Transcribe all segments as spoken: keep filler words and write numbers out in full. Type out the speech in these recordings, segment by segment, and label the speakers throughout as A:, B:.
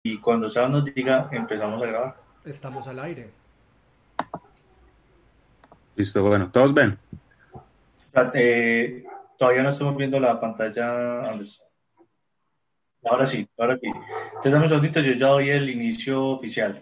A: Y cuando Seba nos diga, empezamos a grabar.
B: Estamos al aire.
C: Listo, bueno, ¿todos ven?
A: O sea, eh, todavía no estamos viendo la pantalla, Andrés. Ahora sí, ahora sí. Entonces, dame un segundito, yo ya doy el inicio oficial.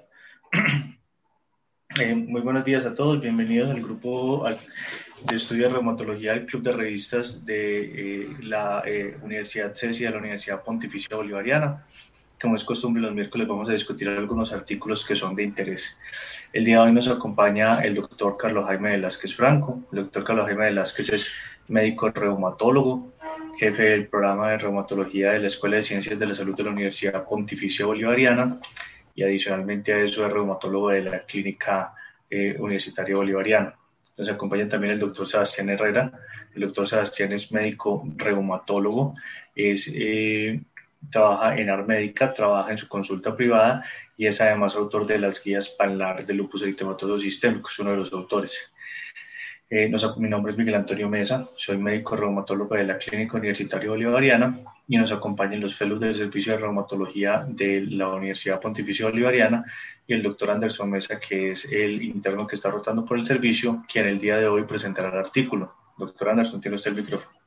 A: Eh, muy buenos días a todos, bienvenidos al grupo al, de estudio de reumatología del Club de Revistas de eh, la eh, Universidad CESI de la Universidad Pontificia Bolivariana. Como es costumbre, los miércoles vamos a discutir algunos artículos que son de interés. El día de hoy nos acompaña el doctor Carlos Jaime Velázquez Franco. El doctor Carlos Jaime Velázquez es médico reumatólogo, jefe del programa de reumatología de la Escuela de Ciencias de la Salud de la Universidad Pontificia Bolivariana y adicionalmente a eso es reumatólogo de la Clínica eh, Universitaria Bolivariana. Nos acompaña también el doctor Sebastián Herrera. El doctor Sebastián es médico reumatólogo, es... Eh, trabaja en Armédica, trabaja en su consulta privada y es además autor de las guías PANLAR de lupus eritematoso sistémico, es uno de los autores. Eh, nos, mi nombre es Miguel Antonio Mesa, soy médico reumatólogo de la Clínica Universitaria Bolivariana y nos acompañan los fellows del Servicio de Reumatología de la Universidad Pontificia Bolivariana y el doctor Anderson Mesa, que es el interno que está rotando por el servicio, quien el día de hoy presentará el artículo. Doctor Anderson, tiene usted el micrófono.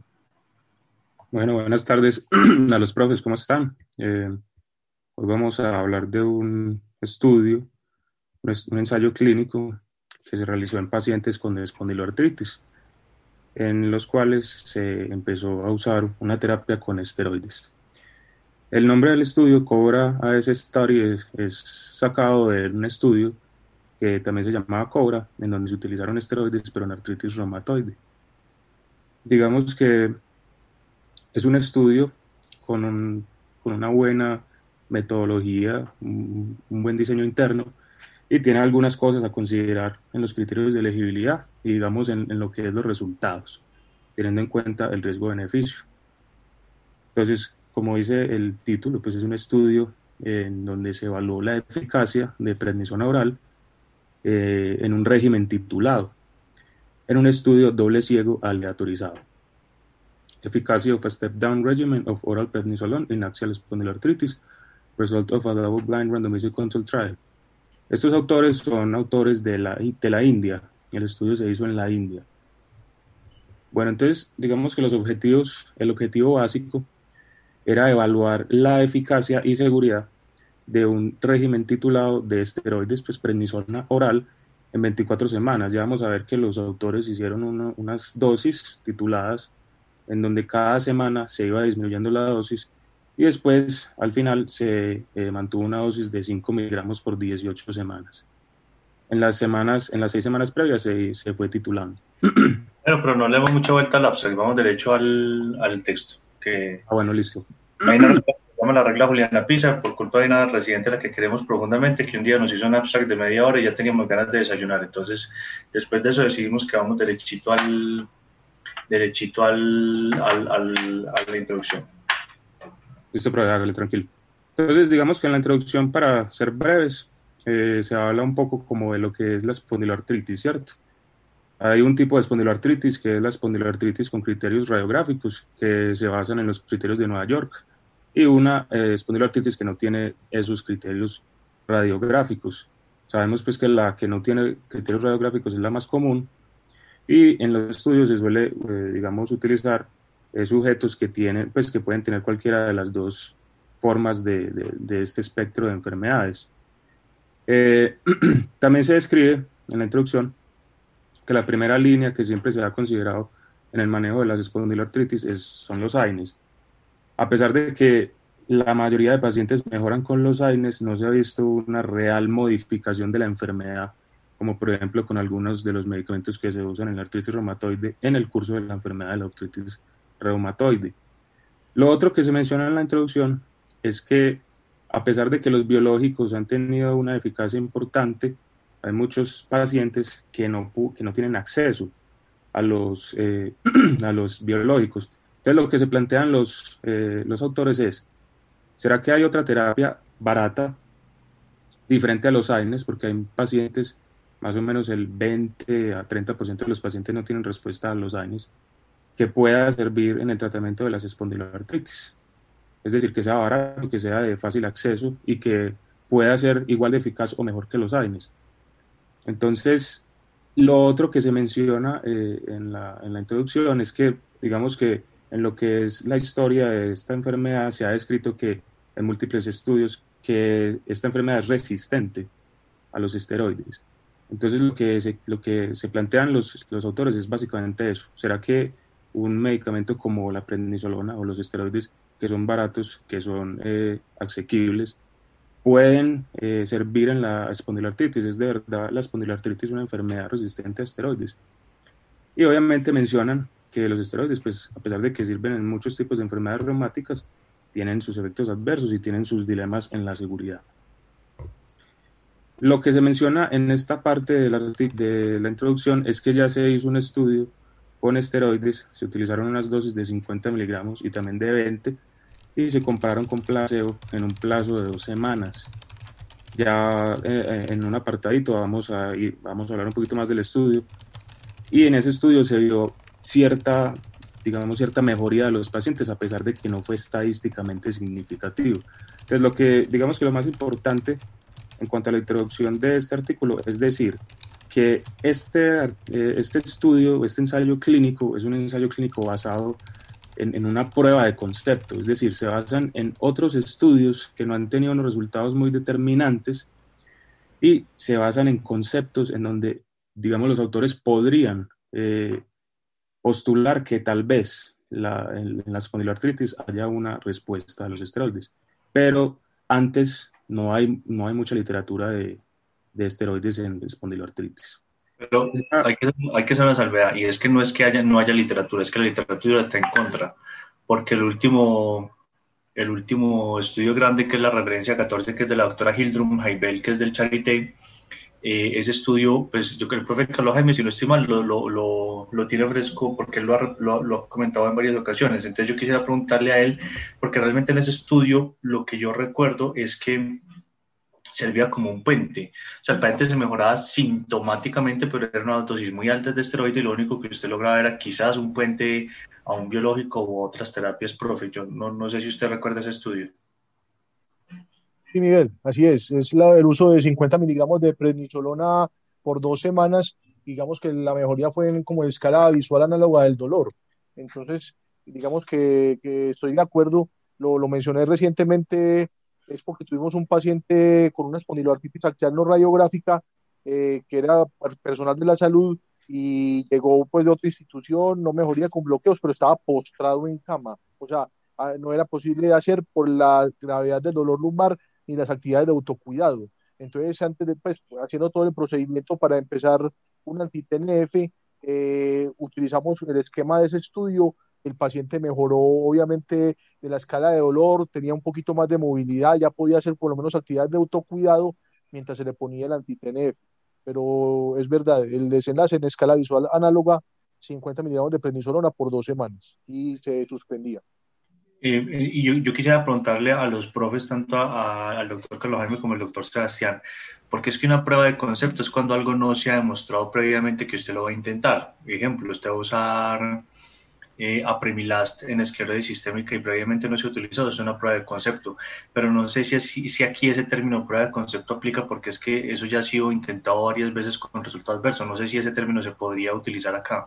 C: Bueno, buenas tardes a los profes, ¿cómo están? Eh, hoy vamos a hablar de un estudio, un, un ensayo clínico que se realizó en pacientes con espondiloartritis, en los cuales se empezó a usar una terapia con esteroides. El nombre del estudio, COBRA A S Study, es, es sacado de un estudio que también se llamaba COBRA, en donde se utilizaron esteroides, pero en artritis reumatoide. Digamos que es un estudio con, un, con una buena metodología, un, un buen diseño interno y tiene algunas cosas a considerar en los criterios de elegibilidad y digamos en, en lo que es los resultados, teniendo en cuenta el riesgo-beneficio. Entonces, como dice el título, pues es un estudio en donde se evaluó la eficacia de prednisona oral eh, en un régimen titulado, en un estudio doble ciego aleatorizado. Efficacy of a step-down regimen of oral prednisolone in axial spondyloarthritis, result of a double-blind randomized control trial. Estos autores son autores de la, de la India. El estudio se hizo en la India. Bueno, entonces, digamos que los objetivos, el objetivo básico era evaluar la eficacia y seguridad de un régimen titulado de esteroides, pues prednisona oral, en veinticuatro semanas. Ya vamos a ver que los autores hicieron una, unas dosis tituladas en donde cada semana se iba disminuyendo la dosis y después al final se eh, mantuvo una dosis de cinco miligramos por dieciocho semanas. En las semanas, en las seis semanas previas se, se fue titulando.
A: Bueno, pero no le damos mucha vuelta al abstract, vamos derecho al, al texto. Que
C: Ah, bueno, listo.
A: hay una regla que se llama la regla Juliana Pisa, por culpa de una residente a la que queremos profundamente, que un día nos hizo un abstract de media hora y ya teníamos ganas de desayunar. Entonces, después de eso decidimos que vamos derechito al derechito al, al, al a la introducción.
C: Listo, pero hágale tranquilo. Entonces, digamos que en la introducción, para ser breves, eh, se habla un poco como de lo que es la espondiloartritis, ¿cierto? Hay un tipo de espondiloartritis que es la espondiloartritis con criterios radiográficos que se basan en los criterios de Nueva York y una eh, espondiloartritis que no tiene esos criterios radiográficos. Sabemos pues que la que no tiene criterios radiográficos es la más común y en los estudios se suele, eh, digamos, utilizar eh, sujetos que tienen, pues que pueden tener cualquiera de las dos formas de, de, de este espectro de enfermedades. Eh, también se describe en la introducción que la primera línea que siempre se ha considerado en el manejo de las espondiloartritis es, son los A I N Es. A pesar de que la mayoría de pacientes mejoran con los A I N Es, no se ha visto una real modificación de la enfermedad, como por ejemplo con algunos de los medicamentos que se usan en la artritis reumatoide en el curso de la enfermedad de la artritis reumatoide. Lo otro que se menciona en la introducción es que a pesar de que los biológicos han tenido una eficacia importante, hay muchos pacientes que no, que no tienen acceso a los, eh, a los biológicos. Entonces lo que se plantean los, eh, los autores es, ¿será que hay otra terapia barata diferente a los A I N Es? Porque hay pacientes, más o menos el veinte a treinta por ciento de los pacientes no tienen respuesta a los A I N Es, que pueda servir en el tratamiento de las espondiloartritis. es decir, que sea barato, que sea de fácil acceso y que pueda ser igual de eficaz o mejor que los A I N Es. Entonces, lo otro que se menciona eh, en la, en la introducción es que, digamos que en lo que es la historia de esta enfermedad se ha descrito que en múltiples estudios que esta enfermedad es resistente a los esteroides. Entonces lo que se, lo que se plantean los, los autores es básicamente eso. ¿Será que un medicamento como la prednisolona o los esteroides que son baratos, que son eh, asequibles, pueden eh, servir en la espondiloartritis? ¿Es de verdad la espondiloartritis una enfermedad resistente a esteroides? Y obviamente mencionan que los esteroides, pues a pesar de que sirven en muchos tipos de enfermedades reumáticas, tienen sus efectos adversos y tienen sus dilemas en la seguridad. Lo que se menciona en esta parte de la, de la introducción es que ya se hizo un estudio con esteroides, se utilizaron unas dosis de cincuenta miligramos y también de veinte, y se compararon con placebo en un plazo de dos semanas. Ya eh, en un apartadito vamos a, ir, vamos a hablar un poquito más del estudio, y en ese estudio se vio cierta, digamos, cierta mejoría de los pacientes, a pesar de que no fue estadísticamente significativo. Entonces, lo que, digamos que lo más importante en cuanto a la introducción de este artículo, es decir, que este, eh, este estudio, este ensayo clínico, es un ensayo clínico basado en, en una prueba de concepto, es decir, se basan en otros estudios que no han tenido unos resultados muy determinantes y se basan en conceptos en donde, digamos, los autores podrían eh, postular que tal vez la, en, en la espondiloartritis haya una respuesta a los esteroides, pero antes no hay, no hay mucha literatura de, de esteroides en espondiloartritis.
A: Pero hay que, hay que hacer una salvedad, y es que no es que haya, no haya literatura, es que la literatura está en contra, porque el último, el último estudio grande, que es la referencia catorce, que es de la doctora Hildrum Haibel, que es del Charité, eh, ese estudio, pues yo creo que el profe Carlos Jaime, si no estoy mal, lo, lo, lo, lo tiene fresco porque él lo ha, lo, lo ha comentado en varias ocasiones. Entonces yo quisiera preguntarle a él, porque realmente en ese estudio lo que yo recuerdo es que servía como un puente. O sea, el paciente se mejoraba sintomáticamente, pero era una dosis muy alta de esteroide, y lo único que usted lograba era quizás un puente a un biológico u otras terapias, profe. Yo no, no sé si usted recuerda ese estudio.
B: Sí, Miguel, así es. Es la, el uso de cincuenta miligramos de prednisolona por dos semanas. Digamos que la mejoría fue en como escala visual análoga del dolor. Entonces, digamos que, que estoy de acuerdo. Lo, lo mencioné recientemente, es porque tuvimos un paciente con una espondiloartritis axial no radiográfica, eh, que era personal de la salud y llegó pues de otra institución, no mejoría con bloqueos, pero estaba postrado en cama. O sea, ah, no era posible de hacer por la gravedad del dolor lumbar ni las actividades de autocuidado. Entonces, antes de, pues, haciendo todo el procedimiento para empezar un anti-T N F, eh, utilizamos el esquema de ese estudio. El paciente mejoró, obviamente, de la escala de dolor, tenía un poquito más de movilidad, ya podía hacer por lo menos actividades de autocuidado mientras se le ponía el anti-T N F. Pero es verdad, el desenlace en escala visual análoga, cincuenta miligramos de prednisolona por dos semanas y se suspendía.
A: Eh, y yo, yo, quisiera preguntarle a los profes, tanto a, a, al doctor Carlos Jaime como al doctor Sebastián, porque es que una prueba de concepto es cuando algo no se ha demostrado previamente que usted lo va a intentar. Por ejemplo, usted va a usar eh, apremilast en esclerosis sistémica y previamente no se ha utilizado, es una prueba de concepto. Pero no sé si, si, si aquí ese término prueba de concepto aplica, porque es que eso ya ha sido intentado varias veces con resultados adversos. No sé si ese término se podría utilizar acá.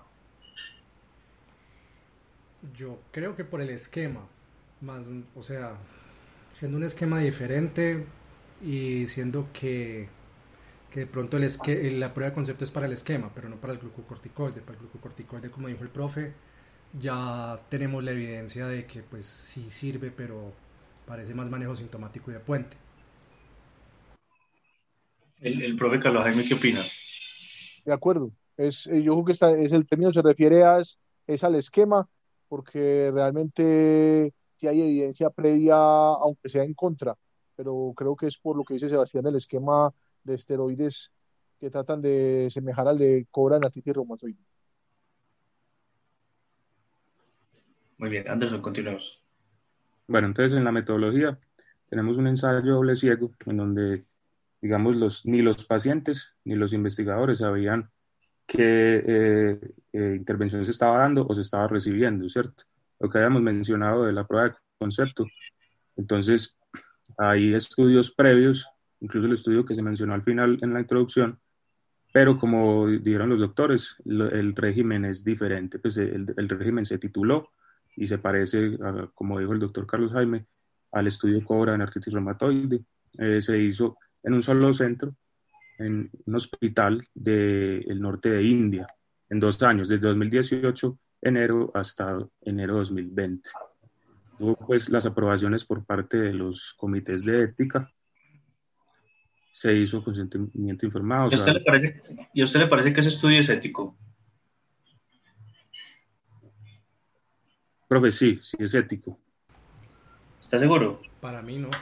D: Yo creo que por el esquema, más, o sea, siendo un esquema diferente y siendo que, que de pronto el esque, la prueba de concepto es para el esquema, pero no para el glucocorticoide. Para el glucocorticoide, como dijo el profe, ya tenemos la evidencia de que pues sí sirve, pero parece más manejo sintomático y de puente.
A: El, el profe Carlos Jaime, ¿qué opina?
B: De acuerdo. Es, yo creo que está, es el término se refiere a, es al esquema, porque realmente sí hay evidencia previa, aunque sea en contra, pero creo que es por lo que dice Sebastián, el esquema de esteroides que tratan de semejar al de cobra en artritis reumatoide.
A: Muy bien, Anderson, continuemos.
C: Bueno, entonces en la metodología tenemos un ensayo doble ciego en donde, digamos, los, ni los pacientes ni los investigadores sabían qué eh, eh, intervención se estaba dando o se estaba recibiendo, ¿cierto? Lo que habíamos mencionado de la prueba de concepto Entonces, hay estudios previos, incluso el estudio que se mencionó al final en la introducción, pero como dijeron los doctores, lo, el régimen es diferente, pues el, el régimen se tituló y se parece, a, como dijo el doctor Carlos Jaime, al estudio COBRA en artritis reumatoide. Eh, se hizo en un solo centro, en un hospital del norte de India, en dos años, desde dos mil dieciocho, enero, hasta enero de dos mil veinte. Tuvo pues las aprobaciones por parte de los comités de ética, se hizo consentimiento informado. O
A: ¿Y a
C: sea,
A: usted le parece, ¿y a usted le parece que ese estudio es ético?
C: profe, sí, sí es ético.
A: ¿Está seguro?
D: Para mí no.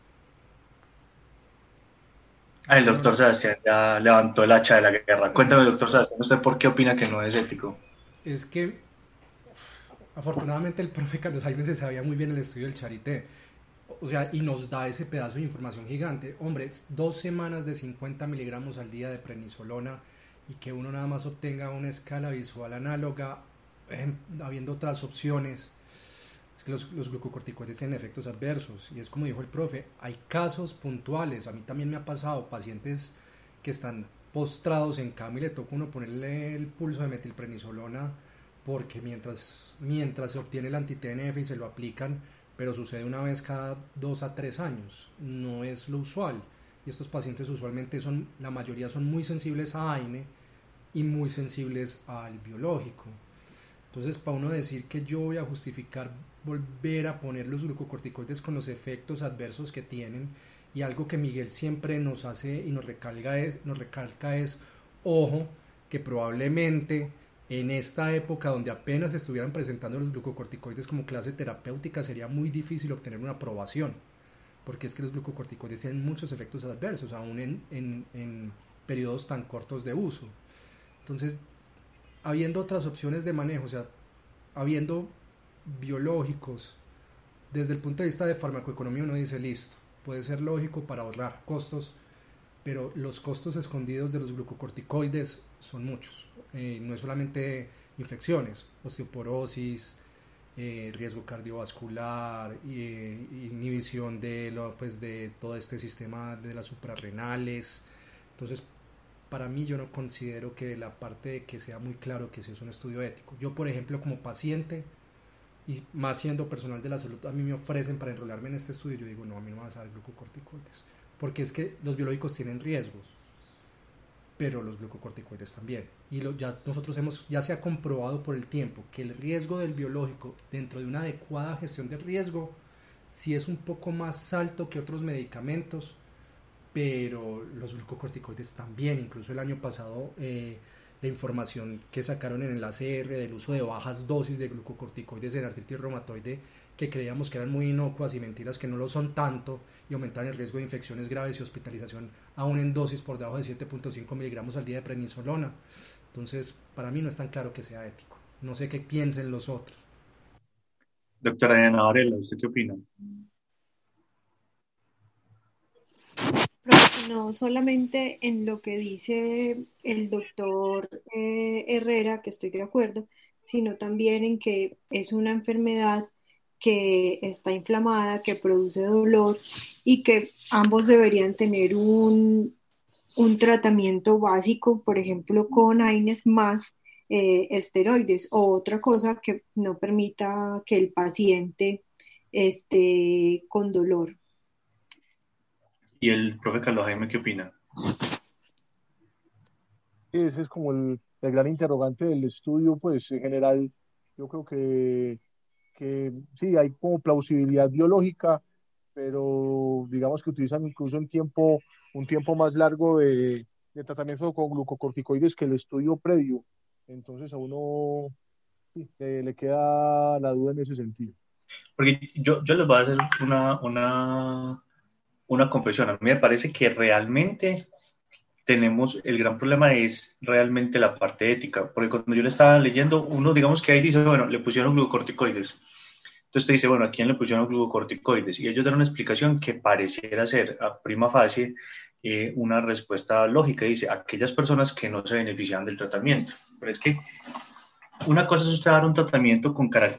A: Ah, el
D: Yo
A: doctor
D: no.
A: Sebastián ya levantó el hacha de la guerra. Cuéntame, doctor Sebastián, ¿usted por qué opina que no es ético?
D: Es que afortunadamente el profe Carlos Jaime se sabía muy bien el estudio del Charité. O sea, y nos da ese pedazo de información gigante. Hombre, dos semanas de cincuenta miligramos al día de prednisolona y que uno nada más obtenga una escala visual análoga, eh, habiendo otras opciones. Es que los, los glucocorticoides tienen efectos adversos y es como dijo el profe, hay casos puntuales. A mí también me ha pasado pacientes que están postrados en cama y le toca uno ponerle el pulso de metilprednisolona porque mientras, mientras se obtiene el anti-T N F y se lo aplican, pero sucede una vez cada dos a tres años, no es lo usual. Y estos pacientes usualmente son, la mayoría son muy sensibles a A I N E y muy sensibles al biológico. Entonces, para uno decir que yo voy a justificar volver a poner los glucocorticoides con los efectos adversos que tienen, y algo que Miguel siempre nos hace y nos recalca es, nos recalca es ojo, que probablemente en esta época donde apenas estuvieran presentando los glucocorticoides como clase terapéutica sería muy difícil obtener una aprobación, porque es que los glucocorticoides tienen muchos efectos adversos, aún en, en, en periodos tan cortos de uso. Entonces, habiendo otras opciones de manejo, o sea, habiendo biológicos, desde el punto de vista de farmacoeconomía uno dice listo, puede ser lógico para ahorrar costos, pero los costos escondidos de los glucocorticoides son muchos. Eh, no es solamente infecciones, osteoporosis, eh, riesgo cardiovascular, eh, inhibición de, lo, pues de todo este sistema de las suprarrenales. Entonces, para mí yo no considero que la parte de que sea muy claro que ese es un estudio ético. Yo, por ejemplo, como paciente, y más siendo personal de la salud, a mí me ofrecen para enrolarme en este estudio, yo digo, no, a mí no me vas a dar glucocorticoides, porque es que los biológicos tienen riesgos, pero los glucocorticoides también. Y lo, ya nosotros hemos, ya se ha comprobado por el tiempo que el riesgo del biológico dentro de una adecuada gestión del riesgo sí es un poco más alto que otros medicamentos, pero los glucocorticoides también. Incluso el año pasado eh, la información que sacaron en el A C R del uso de bajas dosis de glucocorticoides en artritis reumatoide, que creíamos que eran muy inocuas y mentiras que no lo son tanto y aumentan el riesgo de infecciones graves y hospitalización aún en dosis por debajo de siete punto cinco miligramos al día de prednisolona. Entonces, para mí no es tan claro que sea ético. No sé qué piensen los otros.
A: Doctora Diana Varela, ¿usted qué opina?
E: No solamente en lo que dice el doctor eh, Herrera, que estoy de acuerdo, sino también en que es una enfermedad que está inflamada, que produce dolor y que ambos deberían tener un, un tratamiento básico, por ejemplo, con A I N E S más eh, esteroides o otra cosa que no permita que el paciente esté con dolor.
A: ¿Y el profe Carlos Jaime qué opina?
B: Ese es como el, el gran interrogante del estudio, pues en general yo creo que, que sí, hay como plausibilidad biológica, pero digamos que utilizan incluso un tiempo, un tiempo más largo de, de tratamiento con glucocorticoides que el estudio previo. Entonces a uno sí, le, le queda la duda en ese sentido.
A: Porque yo, yo les voy a hacer una, una, una confesión. A mí me parece que realmente tenemos, el gran problema es realmente la parte ética, porque cuando yo le estaba leyendo, uno digamos que ahí dice, bueno, le pusieron glucocorticoides. Entonces te dice, bueno, ¿a quién le pusieron glucocorticoides? Y ellos dan una explicación que pareciera ser a prima facie eh, una respuesta lógica. Dice, aquellas personas que no se benefician del tratamiento. Pero es que una cosa es usted dar un tratamiento con carácter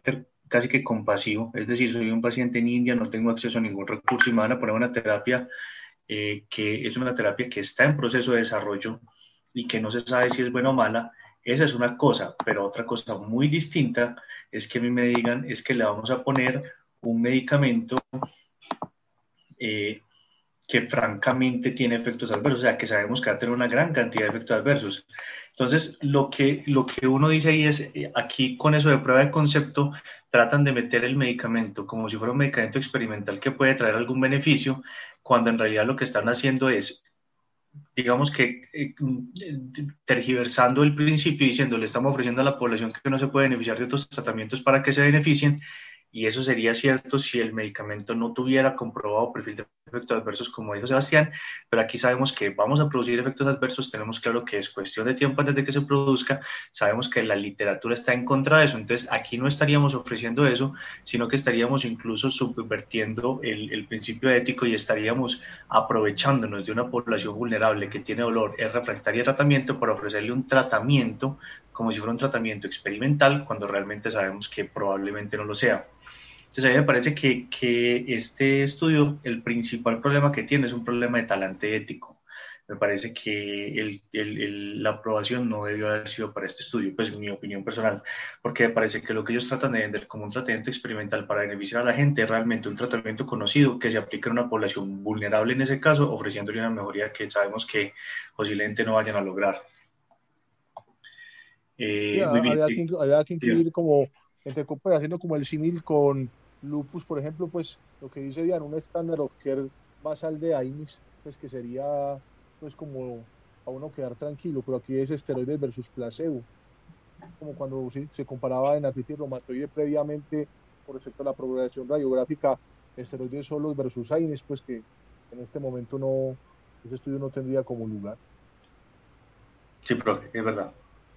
A: casi que compasivo, es decir, soy un paciente en India, no tengo acceso a ningún recurso y me van a poner una terapia eh, que es una terapia que está en proceso de desarrollo y que no se sabe si es buena o mala. Esa es una cosa, pero otra cosa muy distinta es que a mí me digan es que le vamos a poner un medicamento eh, que francamente tiene efectos adversos, o sea, que sabemos que va a tener una gran cantidad de efectos adversos. Entonces, lo que, lo que uno dice ahí es, aquí con eso de prueba de concepto, tratan de meter el medicamento como si fuera un medicamento experimental que puede traer algún beneficio, cuando en realidad lo que están haciendo es, digamos que eh, tergiversando el principio, diciendo, le estamos ofreciendo a la población que no se puede beneficiar de otros tratamientos para que se beneficien, y eso sería cierto si el medicamento no tuviera comprobado perfil de efectos adversos, como dijo Sebastián, pero aquí sabemos que vamos a producir efectos adversos, tenemos claro que es cuestión de tiempo antes de que se produzca, sabemos que la literatura está en contra de eso, entonces aquí no estaríamos ofreciendo eso, sino que estaríamos incluso subvertiendo el, el principio ético y estaríamos aprovechándonos de una población vulnerable que tiene dolor, es refractaria al tratamiento, para ofrecerle un tratamiento como si fuera un tratamiento experimental, cuando realmente sabemos que probablemente no lo sea. Entonces a mí me parece que, que este estudio, el principal problema que tiene es un problema de talante ético. Me parece que el, el, el, la aprobación no debió haber sido para este estudio, pues en mi opinión personal, porque me parece que lo que ellos tratan de vender como un tratamiento experimental para beneficiar a la gente es realmente un tratamiento conocido que se aplica en una población vulnerable en ese caso, ofreciéndole una mejoría que sabemos que posiblemente no vayan a lograr. Eh,
B: Ya,
A: muy bien,
B: había que,
A: sí,
B: inclu- había que
A: sí.
B: incluir como, entre comillas, haciendo como el símil con lupus, por ejemplo, pues lo que dice Diana, un estándar of care basal de AINES, pues que sería pues como a uno quedar tranquilo, pero aquí es esteroides versus placebo, como cuando sí, se comparaba en artritis reumatoide previamente por respecto a la progresión radiográfica, esteroides solos versus AINES, pues que en este momento no, ese estudio no tendría como lugar.
A: Sí, profe, es verdad.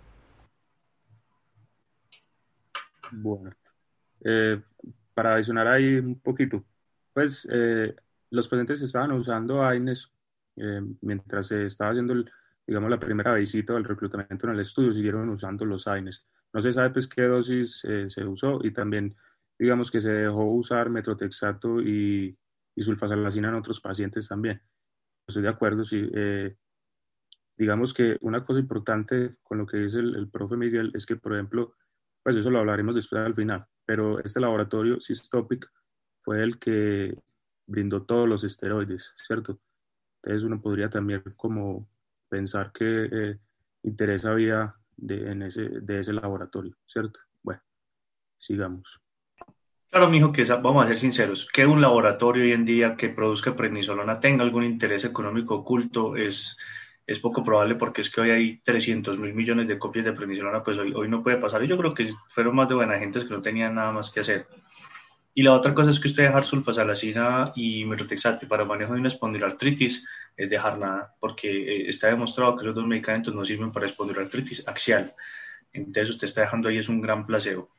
C: Bueno, eh, para adicionar ahí un poquito, pues eh, los pacientes estaban usando AINES eh, mientras se estaba haciendo, el, digamos, la primera visita del reclutamiento en el estudio, siguieron usando los AINES. No se sabe pues qué dosis eh, se usó y también, digamos, que se dejó usar metrotexato y, y sulfasalacina en otros pacientes también. Estoy de acuerdo, sí. Eh, digamos que una cosa importante con lo que dice el, el profe Miguel es que, por ejemplo, pues eso lo hablaremos después al final, pero este laboratorio Cystopic fue el que brindó todos los esteroides, ¿cierto? Entonces uno podría también como pensar que eh, interés había de, en ese, de ese laboratorio, ¿cierto? Bueno, sigamos.
A: Claro, mijo, que esa- vamos a ser sinceros, que un laboratorio hoy en día que produzca prednisolona tenga algún interés económico oculto es, es poco probable, porque es que hoy hay trescientos mil millones de copias de prednisolona, pues hoy, hoy no puede pasar. Y yo creo que fueron más de buena gente que no tenían nada más que hacer. Y la otra cosa es que usted dejar sulfasalacina y metotrexate para manejo de una espondiloartritis es dejar nada, porque eh, está demostrado que esos dos medicamentos no sirven para espondiloartritis axial. Entonces usted está dejando ahí es un gran placebo.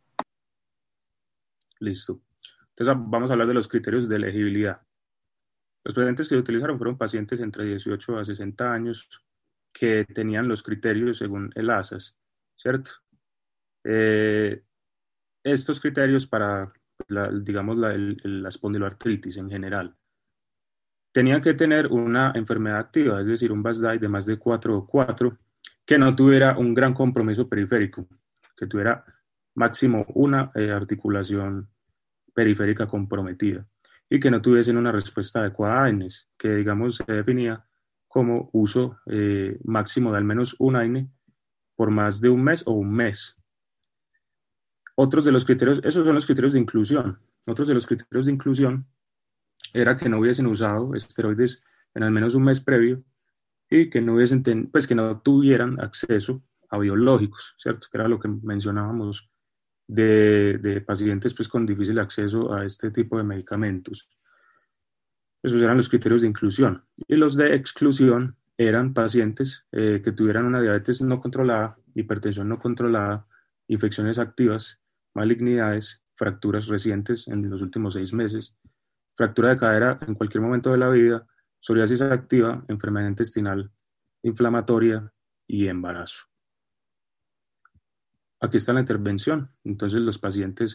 C: Listo. Entonces vamos a hablar de los criterios de elegibilidad. Los pacientes que se utilizaron fueron pacientes entre dieciocho a sesenta años que tenían los criterios según el A S A S, ¿cierto? Eh, estos criterios para, la, digamos, la, el, la espondiloartritis en general, tenían que tener una enfermedad activa, es decir, un B A S D A I de más de cuatro o cuatro, que no tuviera un gran compromiso periférico, que tuviera máximo una eh, articulación periférica comprometida y que no tuviesen una respuesta adecuada a AINES, que digamos se definía como uso eh, máximo de al menos un AINE por más de un mes o un mes. Otros de los criterios, esos son los criterios de inclusión. Otros de los criterios de inclusión era que no hubiesen usado esteroides en al menos un mes previo y que no hubiesen, ten, pues que no tuvieran acceso a biológicos, ¿cierto? Que era lo que mencionábamos de, de pacientes pues con difícil acceso a este tipo de medicamentos. Esos eran los criterios de inclusión. Y los de exclusión eran pacientes eh, que tuvieran una diabetes no controlada, hipertensión no controlada, infecciones activas, malignidades, fracturas recientes en los últimos seis meses, fractura de cadera en cualquier momento de la vida, psoriasis activa, enfermedad intestinal inflamatoria y embarazo. Aquí está la intervención. Entonces los pacientes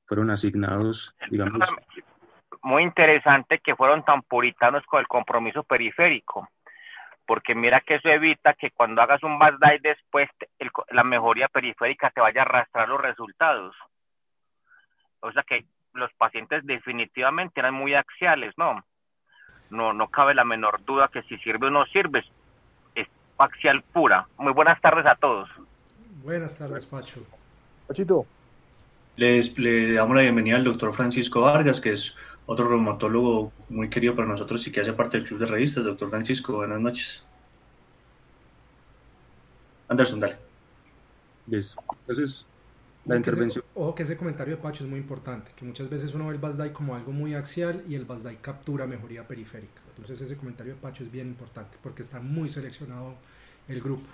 C: fueron asignados, digamos...
F: Muy interesante que fueron tan puritanos con el compromiso periférico, porque mira que eso evita que cuando hagas un B A S D A I después el, la mejoría periférica te vaya a arrastrar los resultados. O sea que los pacientes definitivamente eran muy axiales, ¿no? No, no cabe la menor duda que si sirve o no sirve, es axial pura. Muy buenas tardes a todos.
D: Buenas tardes, Pacho.
B: Pachito.
A: Les, le damos la bienvenida al doctor Francisco Vargas, que es otro reumatólogo muy querido para nosotros y que hace parte del Club de Revistas. Doctor Francisco, buenas noches. Anderson, dale.
C: Listo. Entonces, la
D: Ojo
C: intervención...
D: Que ese, ojo que ese comentario de Pacho es muy importante, que muchas veces uno ve el B A S D A I como algo muy axial y el B A S D A I captura mejoría periférica. Entonces ese comentario de Pacho es bien importante porque está muy seleccionado el grupo.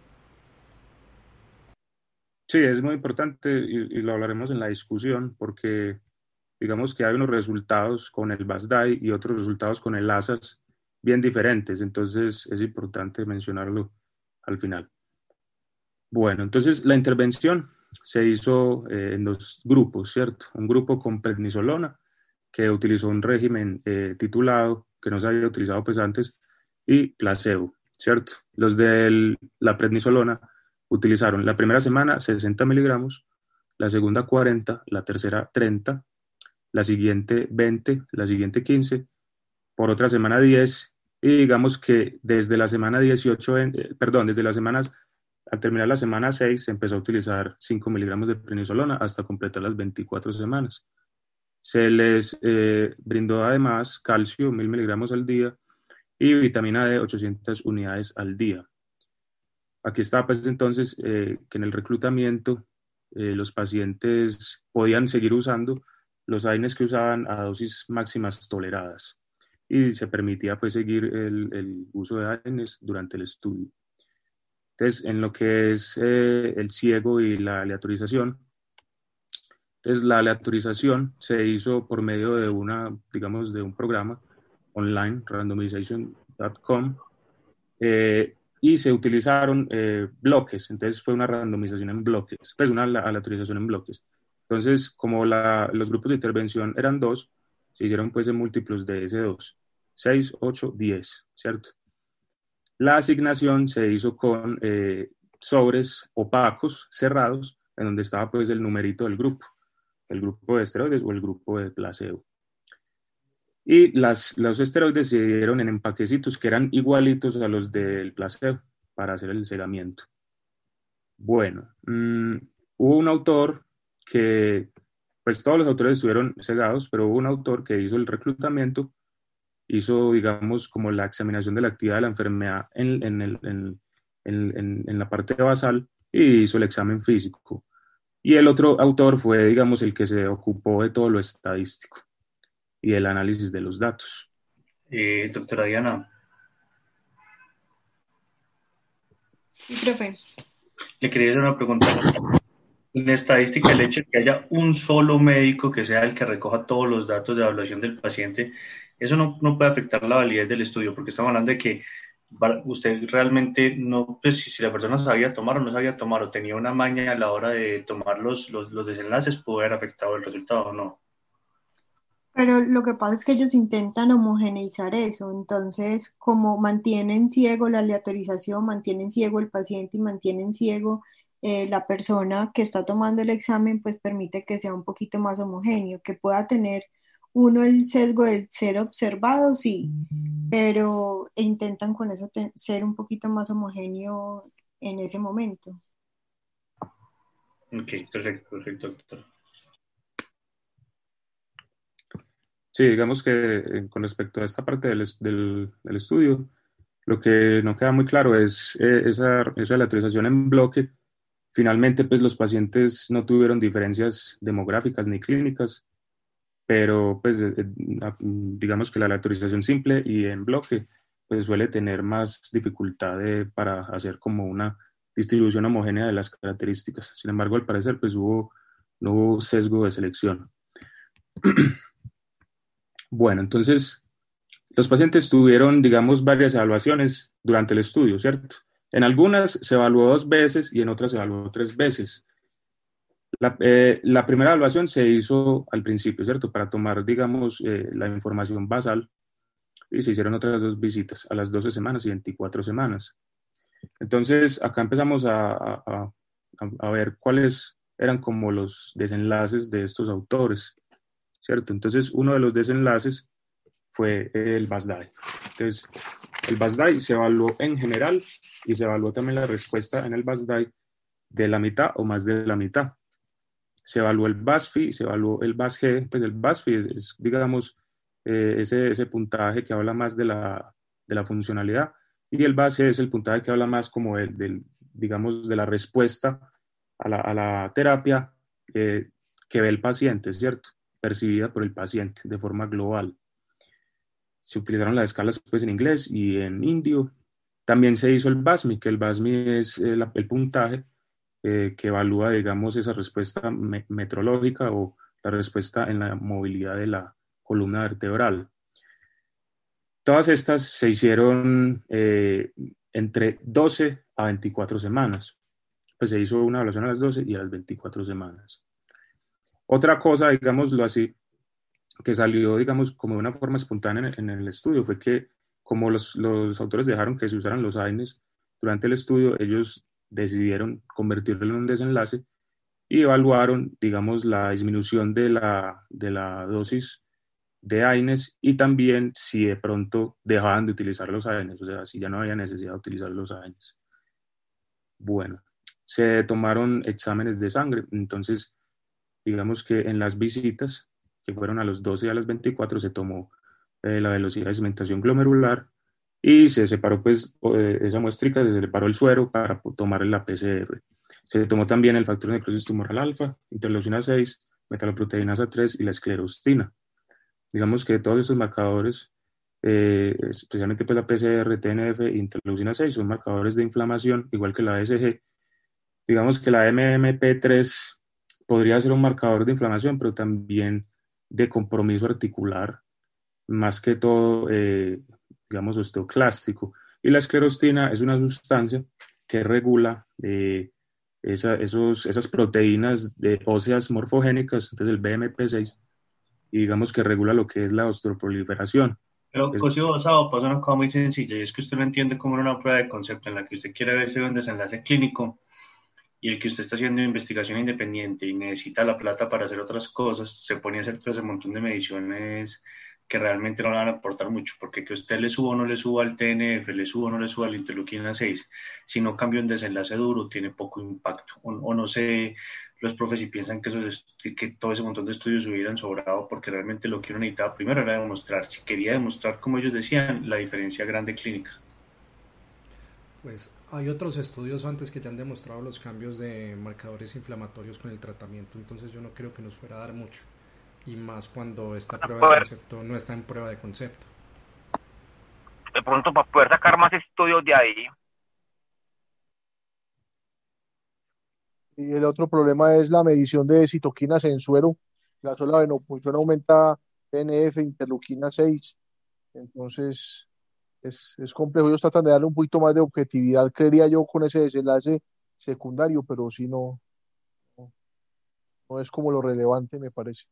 C: Sí, es muy importante y, y lo hablaremos en la discusión porque digamos que hay unos resultados con el B A S D A I y otros resultados con el A S A S bien diferentes, entonces es importante mencionarlo al final. Bueno, entonces la intervención se hizo eh, en dos grupos, ¿cierto? Un grupo con prednisolona, que utilizó un régimen eh, titulado, que no se había utilizado pues antes, y placebo, ¿cierto? Los de la prednisolona utilizaron la primera semana sesenta miligramos, la segunda cuarenta, la tercera treinta, la siguiente veinte, la siguiente quince, por otra semana diez, y digamos que desde la semana dieciocho, eh, perdón, desde las semanas, al terminar la semana seis, se empezó a utilizar cinco miligramos de prednisolona hasta completar las veinticuatro semanas. Se les eh, brindó además calcio, mil miligramos al día, y vitamina D, ochocientas unidades al día. Aquí está pues entonces eh, que en el reclutamiento eh, los pacientes podían seguir usando los A I N Es que usaban a dosis máximas toleradas y se permitía pues seguir el, el uso de A I N Es durante el estudio. Entonces, en lo que es eh, el ciego y la aleatorización, entonces la aleatorización se hizo por medio de una, digamos, de un programa online, randomization punto com, eh, y se utilizaron eh, bloques, entonces fue una randomización en bloques, pues una aleatorización en bloques. Entonces, como la, los grupos de intervención eran dos, se hicieron pues en múltiplos de ese dos, seis, ocho, diez, ¿cierto? La asignación se hizo con eh, sobres opacos, cerrados, en donde estaba pues el numerito del grupo, el grupo de esteroides o el grupo de placebo. Y las, los esteroides se dieron en empaquecitos que eran igualitos a los del placebo para hacer el cegamiento. Bueno, mmm, hubo un autor que, pues todos los autores estuvieron cegados, pero hubo un autor que hizo el reclutamiento, hizo, digamos, como la examinación de la actividad de la enfermedad en, en, el, en, en, en la parte basal y hizo el examen físico. Y el otro autor fue, digamos, el que se ocupó de todo lo estadístico y el análisis de los datos.
A: Eh, doctora Diana.
E: Sí, profe.
A: Le quería hacer una pregunta. En estadística, el hecho de que haya un solo médico que sea el que recoja todos los datos de evaluación del paciente, eso no, no puede afectar la validez del estudio, porque estamos hablando de que usted realmente no, pues si, si la persona sabía tomar o no sabía tomar, o tenía una maña a la hora de tomar los, los, los desenlaces, puede haber afectado el resultado o no.
E: Pero lo que pasa es que ellos intentan homogeneizar eso, entonces como mantienen ciego la aleatorización, mantienen ciego el paciente y mantienen ciego eh, la persona que está tomando el examen, pues permite que sea un poquito más homogéneo, que pueda tener uno el sesgo de ser observado, sí, pero intentan con eso te- ser un poquito más homogéneo en ese momento.
A: Ok, perfecto, perfecto, doctor.
C: Sí, digamos que eh, con respecto a esta parte del, del, del estudio, lo que no queda muy claro es eh, esa, esa aleatorización en bloque. Finalmente, pues los pacientes no tuvieron diferencias demográficas ni clínicas, pero pues eh, digamos que la aleatorización simple y en bloque pues suele tener más dificultad de, para hacer como una distribución homogénea de las características. Sin embargo, al parecer pues hubo, no hubo sesgo de selección. Bueno, entonces los pacientes tuvieron, digamos, varias evaluaciones durante el estudio, ¿cierto? En algunas se evaluó dos veces y en otras se evaluó tres veces. La, eh, la primera evaluación se hizo al principio, ¿cierto? Para tomar, digamos, eh, la información basal, y se hicieron otras dos visitas a las doce semanas y veinticuatro semanas. Entonces, acá empezamos a, a, a, a ver cuáles eran como los desenlaces de estos autores, ¿cierto? Entonces, uno de los desenlaces fue el B A S D A I. Entonces, el B A S D A I se evaluó en general y se evaluó también la respuesta en el B A S D A I de la mitad o más de la mitad. Se evaluó el B A S F I, se evaluó el B A S G, pues el B A S F I es, es digamos, eh, ese, ese puntaje que habla más de la, de la funcionalidad, y el B A S G es el puntaje que habla más como del, del digamos, de la respuesta a la, a la terapia eh, que ve el paciente, ¿cierto? Percibida por el paciente de forma global. Se utilizaron las escalas pues en inglés y en indio. También se hizo el B A S M I, que el B A S M I es el, el puntaje eh, que evalúa, digamos, esa respuesta me metrológica o la respuesta en la movilidad de la columna vertebral. Todas estas se hicieron eh, entre doce a veinticuatro semanas. Pues se hizo una evaluación a las doce y a las veinticuatro semanas. Otra cosa, digámoslo así, que salió, digamos, como de una forma espontánea en, en el estudio fue que como los, los autores dejaron que se usaran los A I N E S durante el estudio, ellos decidieron convertirlo en un desenlace y evaluaron, digamos, la disminución de la, de la dosis de A I N E S y también si de pronto dejaban de utilizar los A I N E S, o sea, si ya no había necesidad de utilizar los A I N E S. Bueno, se tomaron exámenes de sangre, entonces, digamos que en las visitas, que fueron a los doce y a las veinticuatro, se tomó eh, la velocidad de sedimentación glomerular y se separó pues eh, esa muestrica, se separó el suero para tomar la P C R. Se tomó también el factor de necrosis tumoral alfa, interleucina seis, metaloproteinasa tres y la esclerostina. Digamos que todos estos marcadores, eh, especialmente pues la P C R, T N F e interleucina seis, son marcadores de inflamación, igual que la A S G. Digamos que la M M P tres podría ser un marcador de inflamación, pero también de compromiso articular, más que todo, eh, digamos, osteoclástico. Y la esclerostina es una sustancia que regula eh, esa, esos, esas proteínas de óseas morfogénicas, entonces el B M P seis, y digamos que regula lo que es la osteoproliferación.
A: Pero,
C: Es,
A: Cosio Basado, pasa una cosa muy sencilla, y es que usted no entiende cómo era una prueba de concepto en la que usted quiere ver si hay un desenlace clínico y el que usted está haciendo investigación independiente y necesita la plata para hacer otras cosas, se pone a hacer todo ese montón de mediciones que realmente no le van a aportar mucho, porque que usted le suba o no le suba al T N F, le suba o no le suba al interleuquina seis, si no cambia un desenlace duro, tiene poco impacto, o, o no sé, los profes si piensan que, eso es, que, que todo ese montón de estudios hubieran sobrado, porque realmente lo que uno necesitaba primero era demostrar, si quería demostrar, como ellos decían, la diferencia grande clínica.
D: Pues hay otros estudios antes que ya han demostrado los cambios de marcadores inflamatorios con el tratamiento, entonces yo no creo que nos fuera a dar mucho, y más cuando esta prueba de concepto no está en prueba de concepto.
F: De pronto para poder sacar más estudios de ahí.
B: Y el otro problema es la medición de citoquinas en suero. La sola venopunción aumenta T N F, interleuquina seis, entonces es, es complejo. Ellos tratan de darle un poquito más de objetividad, creería yo, con ese desenlace secundario, pero sí no, no, no es como lo relevante, me parece.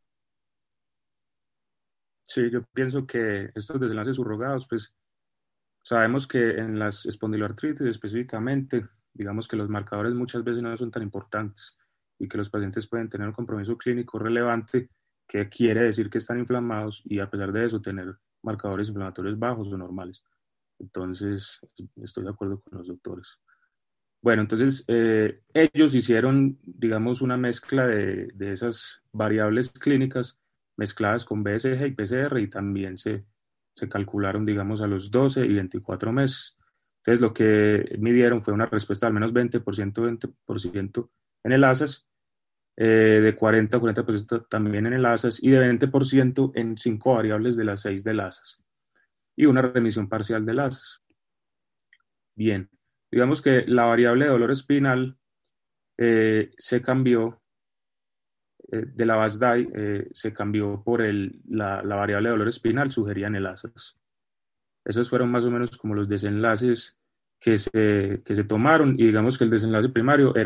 C: sí, yo pienso que estos desenlaces subrogados, pues sabemos que en las espondiloartritis específicamente, digamos que los marcadores muchas veces no son tan importantes y que los pacientes pueden tener un compromiso clínico relevante que quiere decir que están inflamados y a pesar de eso tener marcadores inflamatorios bajos o normales. Entonces, estoy de acuerdo con los doctores. Bueno, entonces eh, ellos hicieron, digamos, una mezcla de, de esas variables clínicas mezcladas con B S G y P C R y también se, se calcularon, digamos, a los doce y veinticuatro meses. Entonces, lo que midieron fue una respuesta de al menos veinte por ciento, veinte por ciento en el ASAS, eh, de cuarenta a cuarenta por ciento también en el ASAS y de veinte por ciento en cinco variables de las seis del ASAS y una remisión parcial del ASAS. Bien, digamos que la variable de dolor espinal eh, se cambió eh, de la B A S D A I, eh, se cambió por el, la, la variable de dolor espinal sugerida en el ASAS. Esos fueron más o menos como los desenlaces que se, que se tomaron y digamos que el desenlace primario era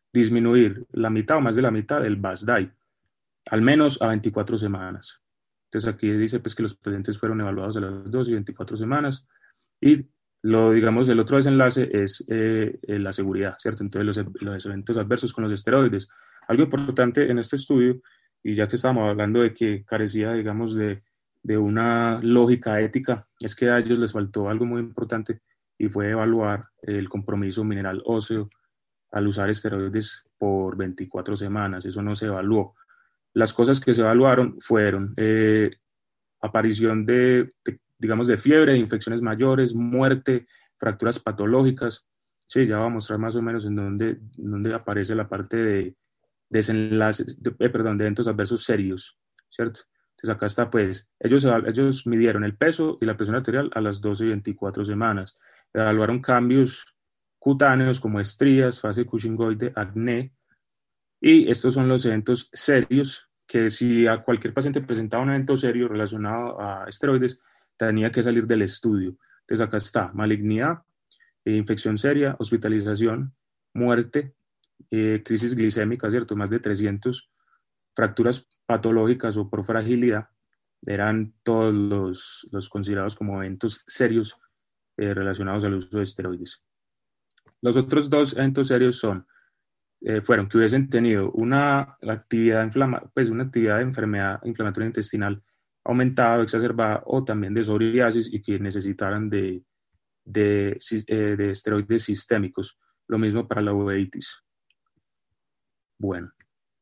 C: disminuir la mitad o más de la mitad del B A S D A I, al menos a veinticuatro semanas. Entonces aquí dice pues que los pacientes fueron evaluados a las dos y veinticuatro semanas, y lo, digamos, el otro desenlace es eh, la seguridad, ¿cierto? Entonces los, los eventos adversos con los esteroides. Algo importante en este estudio, y ya que estábamos hablando de que carecía, digamos, de, de una lógica ética, es que a ellos les faltó algo muy importante, y fue evaluar el compromiso mineral óseo al usar esteroides por veinticuatro semanas. Eso no se evaluó. Las cosas que se evaluaron fueron eh, aparición de, de, digamos, de fiebre, de infecciones mayores, muerte, fracturas patológicas. Sí, ya voy a mostrar más o menos en dónde, en dónde aparece la parte de desenlaces, de, eh, perdón, de eventos adversos serios, ¿cierto? Entonces acá está, pues, ellos, ellos midieron el peso y la presión arterial a las doce y veinticuatro semanas. Evaluaron cambios cutáneos como estrías, fase cushingoide, acné, y estos son los eventos serios que si a cualquier paciente presentaba un evento serio relacionado a esteroides, tenía que salir del estudio. Entonces acá está, malignidad, eh, infección seria, hospitalización, muerte, eh, crisis glicémica, ¿cierto? Más de trescientos, fracturas patológicas o por fragilidad, eran todos los, los considerados como eventos serios eh, relacionados al uso de esteroides. Los otros dos eventos serios son Eh, fueron que hubiesen tenido una actividad, inflama, pues una actividad de enfermedad inflamatoria intestinal aumentada o exacerbada, o también de psoriasis, y que necesitaran de, de, eh, de esteroides sistémicos. Lo mismo para la uveitis. Bueno.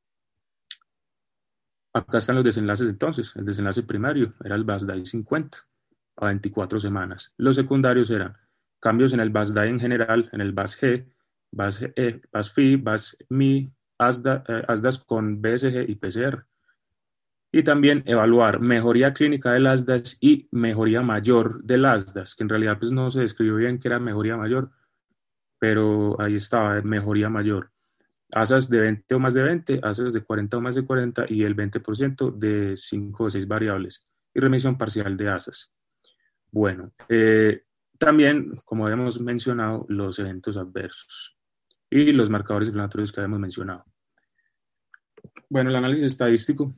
C: Acá están los desenlaces entonces. El desenlace primario era el B A S D A I cincuenta a veinticuatro semanas. Los secundarios eran cambios en el B A S D A I en general, en el B A S G, B A S E, B A S F I, B A S M I, A S D A, eh, A S D A S con B S G y P C R. Y también evaluar mejoría clínica del A S D A S y mejoría mayor del A S D A S, que en realidad pues no se describió bien que era mejoría mayor, pero ahí estaba, mejoría mayor. A S A S de veinte o más de veinte, A S A S de cuarenta o más de cuarenta, y el veinte por ciento de cinco o seis variables, y remisión parcial de A S A S. Bueno, eh, también, como habíamos mencionado, los eventos adversos y los marcadores inflamatorios que habíamos mencionado. Bueno, el análisis estadístico.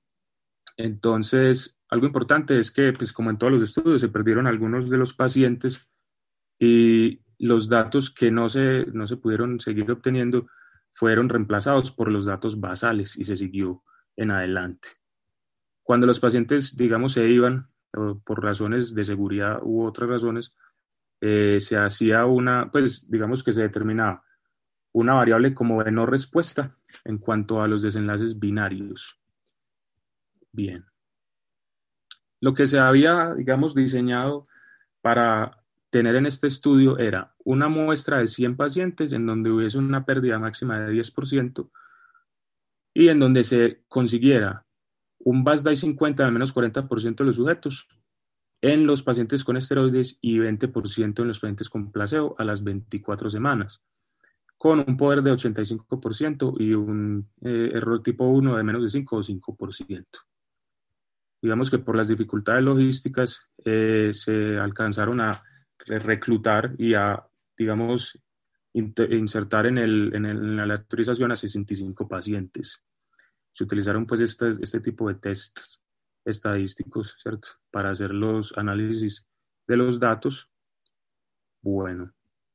C: Entonces, algo importante es que, pues como en todos los estudios, se perdieron algunos de los pacientes, y los datos que no se, no se pudieron seguir obteniendo fueron reemplazados por los datos basales, y se siguió en adelante. Cuando los pacientes, digamos, se iban por razones de seguridad u otras razones, eh, se hacía una, pues digamos que se determinaba una variable como de no respuesta en cuanto a los desenlaces binarios. Bien. Lo que se había, digamos, diseñado para tener en este estudio era una muestra de cien pacientes en donde hubiese una pérdida máxima de diez por ciento, y en donde se consiguiera un B A S D A I cincuenta de al menos cuarenta por ciento de los sujetos en los pacientes con esteroides y veinte por ciento en los pacientes con placebo a las veinticuatro semanas, con un poder de ochenta y cinco por ciento y un eh, error tipo uno de menos de cinco o cinco por ciento. Digamos que por las dificultades logísticas eh, se alcanzaron a reclutar y a, digamos, insertar en, el, en, el, en la aleatorización a sesenta y cinco pacientes. Se utilizaron pues este, este tipo de tests estadísticos, ¿cierto?, para hacer los análisis de los datos. Bueno.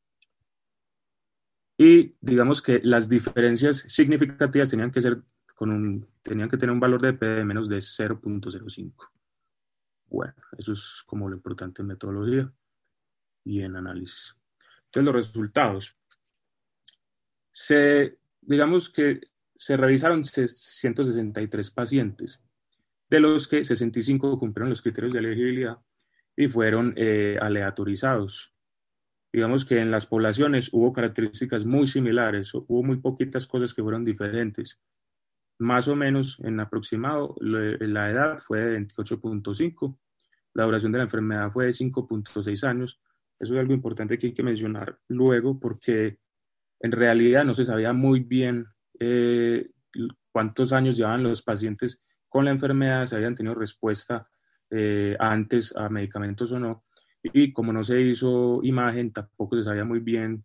C: Y digamos que las diferencias significativas tenían que ser con un, tenían que tener un valor de P de menos de cero punto cero cinco. Bueno, eso es como lo importante en metodología y en análisis. Entonces, los resultados. Se, digamos que se revisaron ciento sesenta y tres pacientes, de los que sesenta y cinco cumplieron los criterios de elegibilidad y fueron eh, aleatorizados. Digamos que en las poblaciones hubo características muy similares, hubo muy poquitas cosas que fueron diferentes. Más o menos en aproximado, la edad fue de veintiocho punto cinco, la duración de la enfermedad fue de cinco punto seis años. Eso es algo importante que hay que mencionar luego, porque en realidad no se sabía muy bien eh, cuántos años llevaban los pacientes con la enfermedad, si habían tenido respuesta eh, antes a medicamentos o no. Y como no se hizo imagen, tampoco se sabía muy bien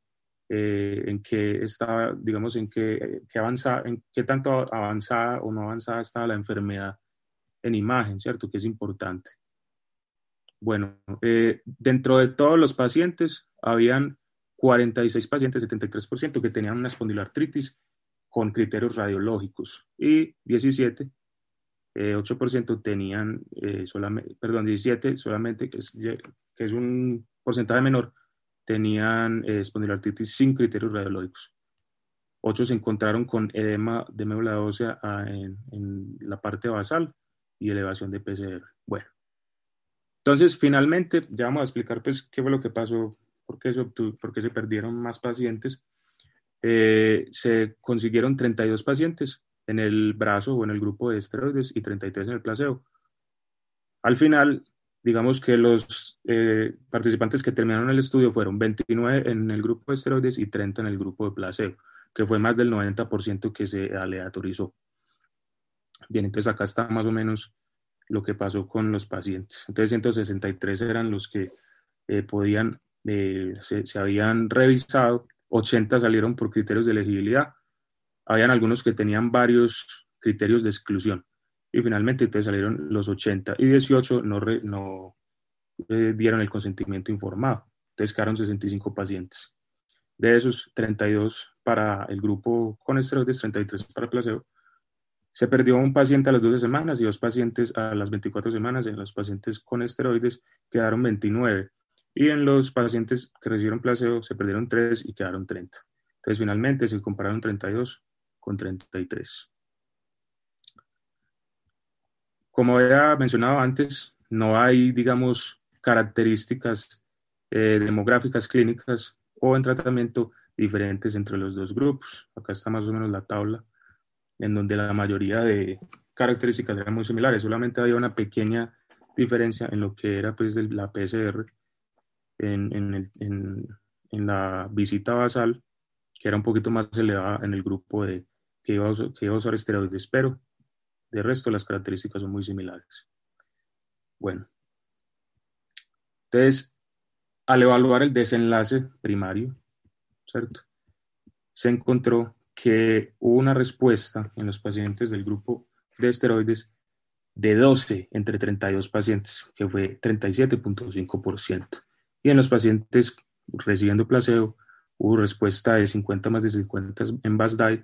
C: eh, en qué estaba, digamos, en qué, qué avanzada, en qué tanto avanzada o no avanzada estaba la enfermedad en imagen, ¿cierto? Que es importante. Bueno, eh, dentro de todos los pacientes, habían cuarenta y seis pacientes, setenta y tres por ciento, que tenían una espondiloartritis con criterios radiológicos y diecisiete, eh, ocho por ciento tenían eh, solamente, perdón, diecisiete solamente, que es, que es un porcentaje menor, tenían eh, espondiloartritis sin criterios radiológicos. ocho se encontraron con edema de médula ósea ah, en, en la parte basal y elevación de P C R. Bueno. Entonces, finalmente, ya vamos a explicar pues, qué fue lo que pasó, por qué se, obtuvo, por qué se perdieron más pacientes. Eh, se consiguieron treinta y dos pacientes en el brazo o en el grupo de esteroides y treinta y tres en el placebo. Al final, digamos que los eh, participantes que terminaron el estudio fueron veintinueve en el grupo de esteroides y treinta en el grupo de placebo, que fue más del noventa por ciento que se aleatorizó. Bien, entonces acá está más o menos lo que pasó con los pacientes. Entonces, ciento sesenta y tres eran los que eh, podían, eh, se, se habían revisado, ochenta salieron por criterios de elegibilidad, habían algunos que tenían varios criterios de exclusión, y finalmente entonces salieron los ochenta, y dieciocho no, re, no eh, dieron el consentimiento informado, entonces quedaron sesenta y cinco pacientes. De esos, treinta y dos para el grupo con esteroides, treinta y tres para el placebo. Se perdió un paciente a las doce semanas y dos pacientes a las veinticuatro semanas. En los pacientes con esteroides quedaron veintinueve. Y en los pacientes que recibieron placebo se perdieron tres y quedaron treinta. Entonces, finalmente se compararon treinta y dos con treinta y tres. Como había mencionado antes, no hay, digamos, características eh, demográficas clínicas o en tratamiento diferentes entre los dos grupos. Acá está más o menos la tabla, en donde la mayoría de características eran muy similares, solamente había una pequeña diferencia en lo que era pues, la P C R en, en, el, en, en la visita basal, que era un poquito más elevada en el grupo de, que, iba a usar, que iba a usar esteroides, pero de resto las características son muy similares. Bueno, entonces, al evaluar el desenlace primario, ¿cierto? Se encontró que hubo una respuesta en los pacientes del grupo de esteroides de doce entre treinta y dos pacientes, que fue treinta y siete punto cinco por ciento. Y en los pacientes recibiendo placebo hubo respuesta de cincuenta más de cincuenta en B A S D A I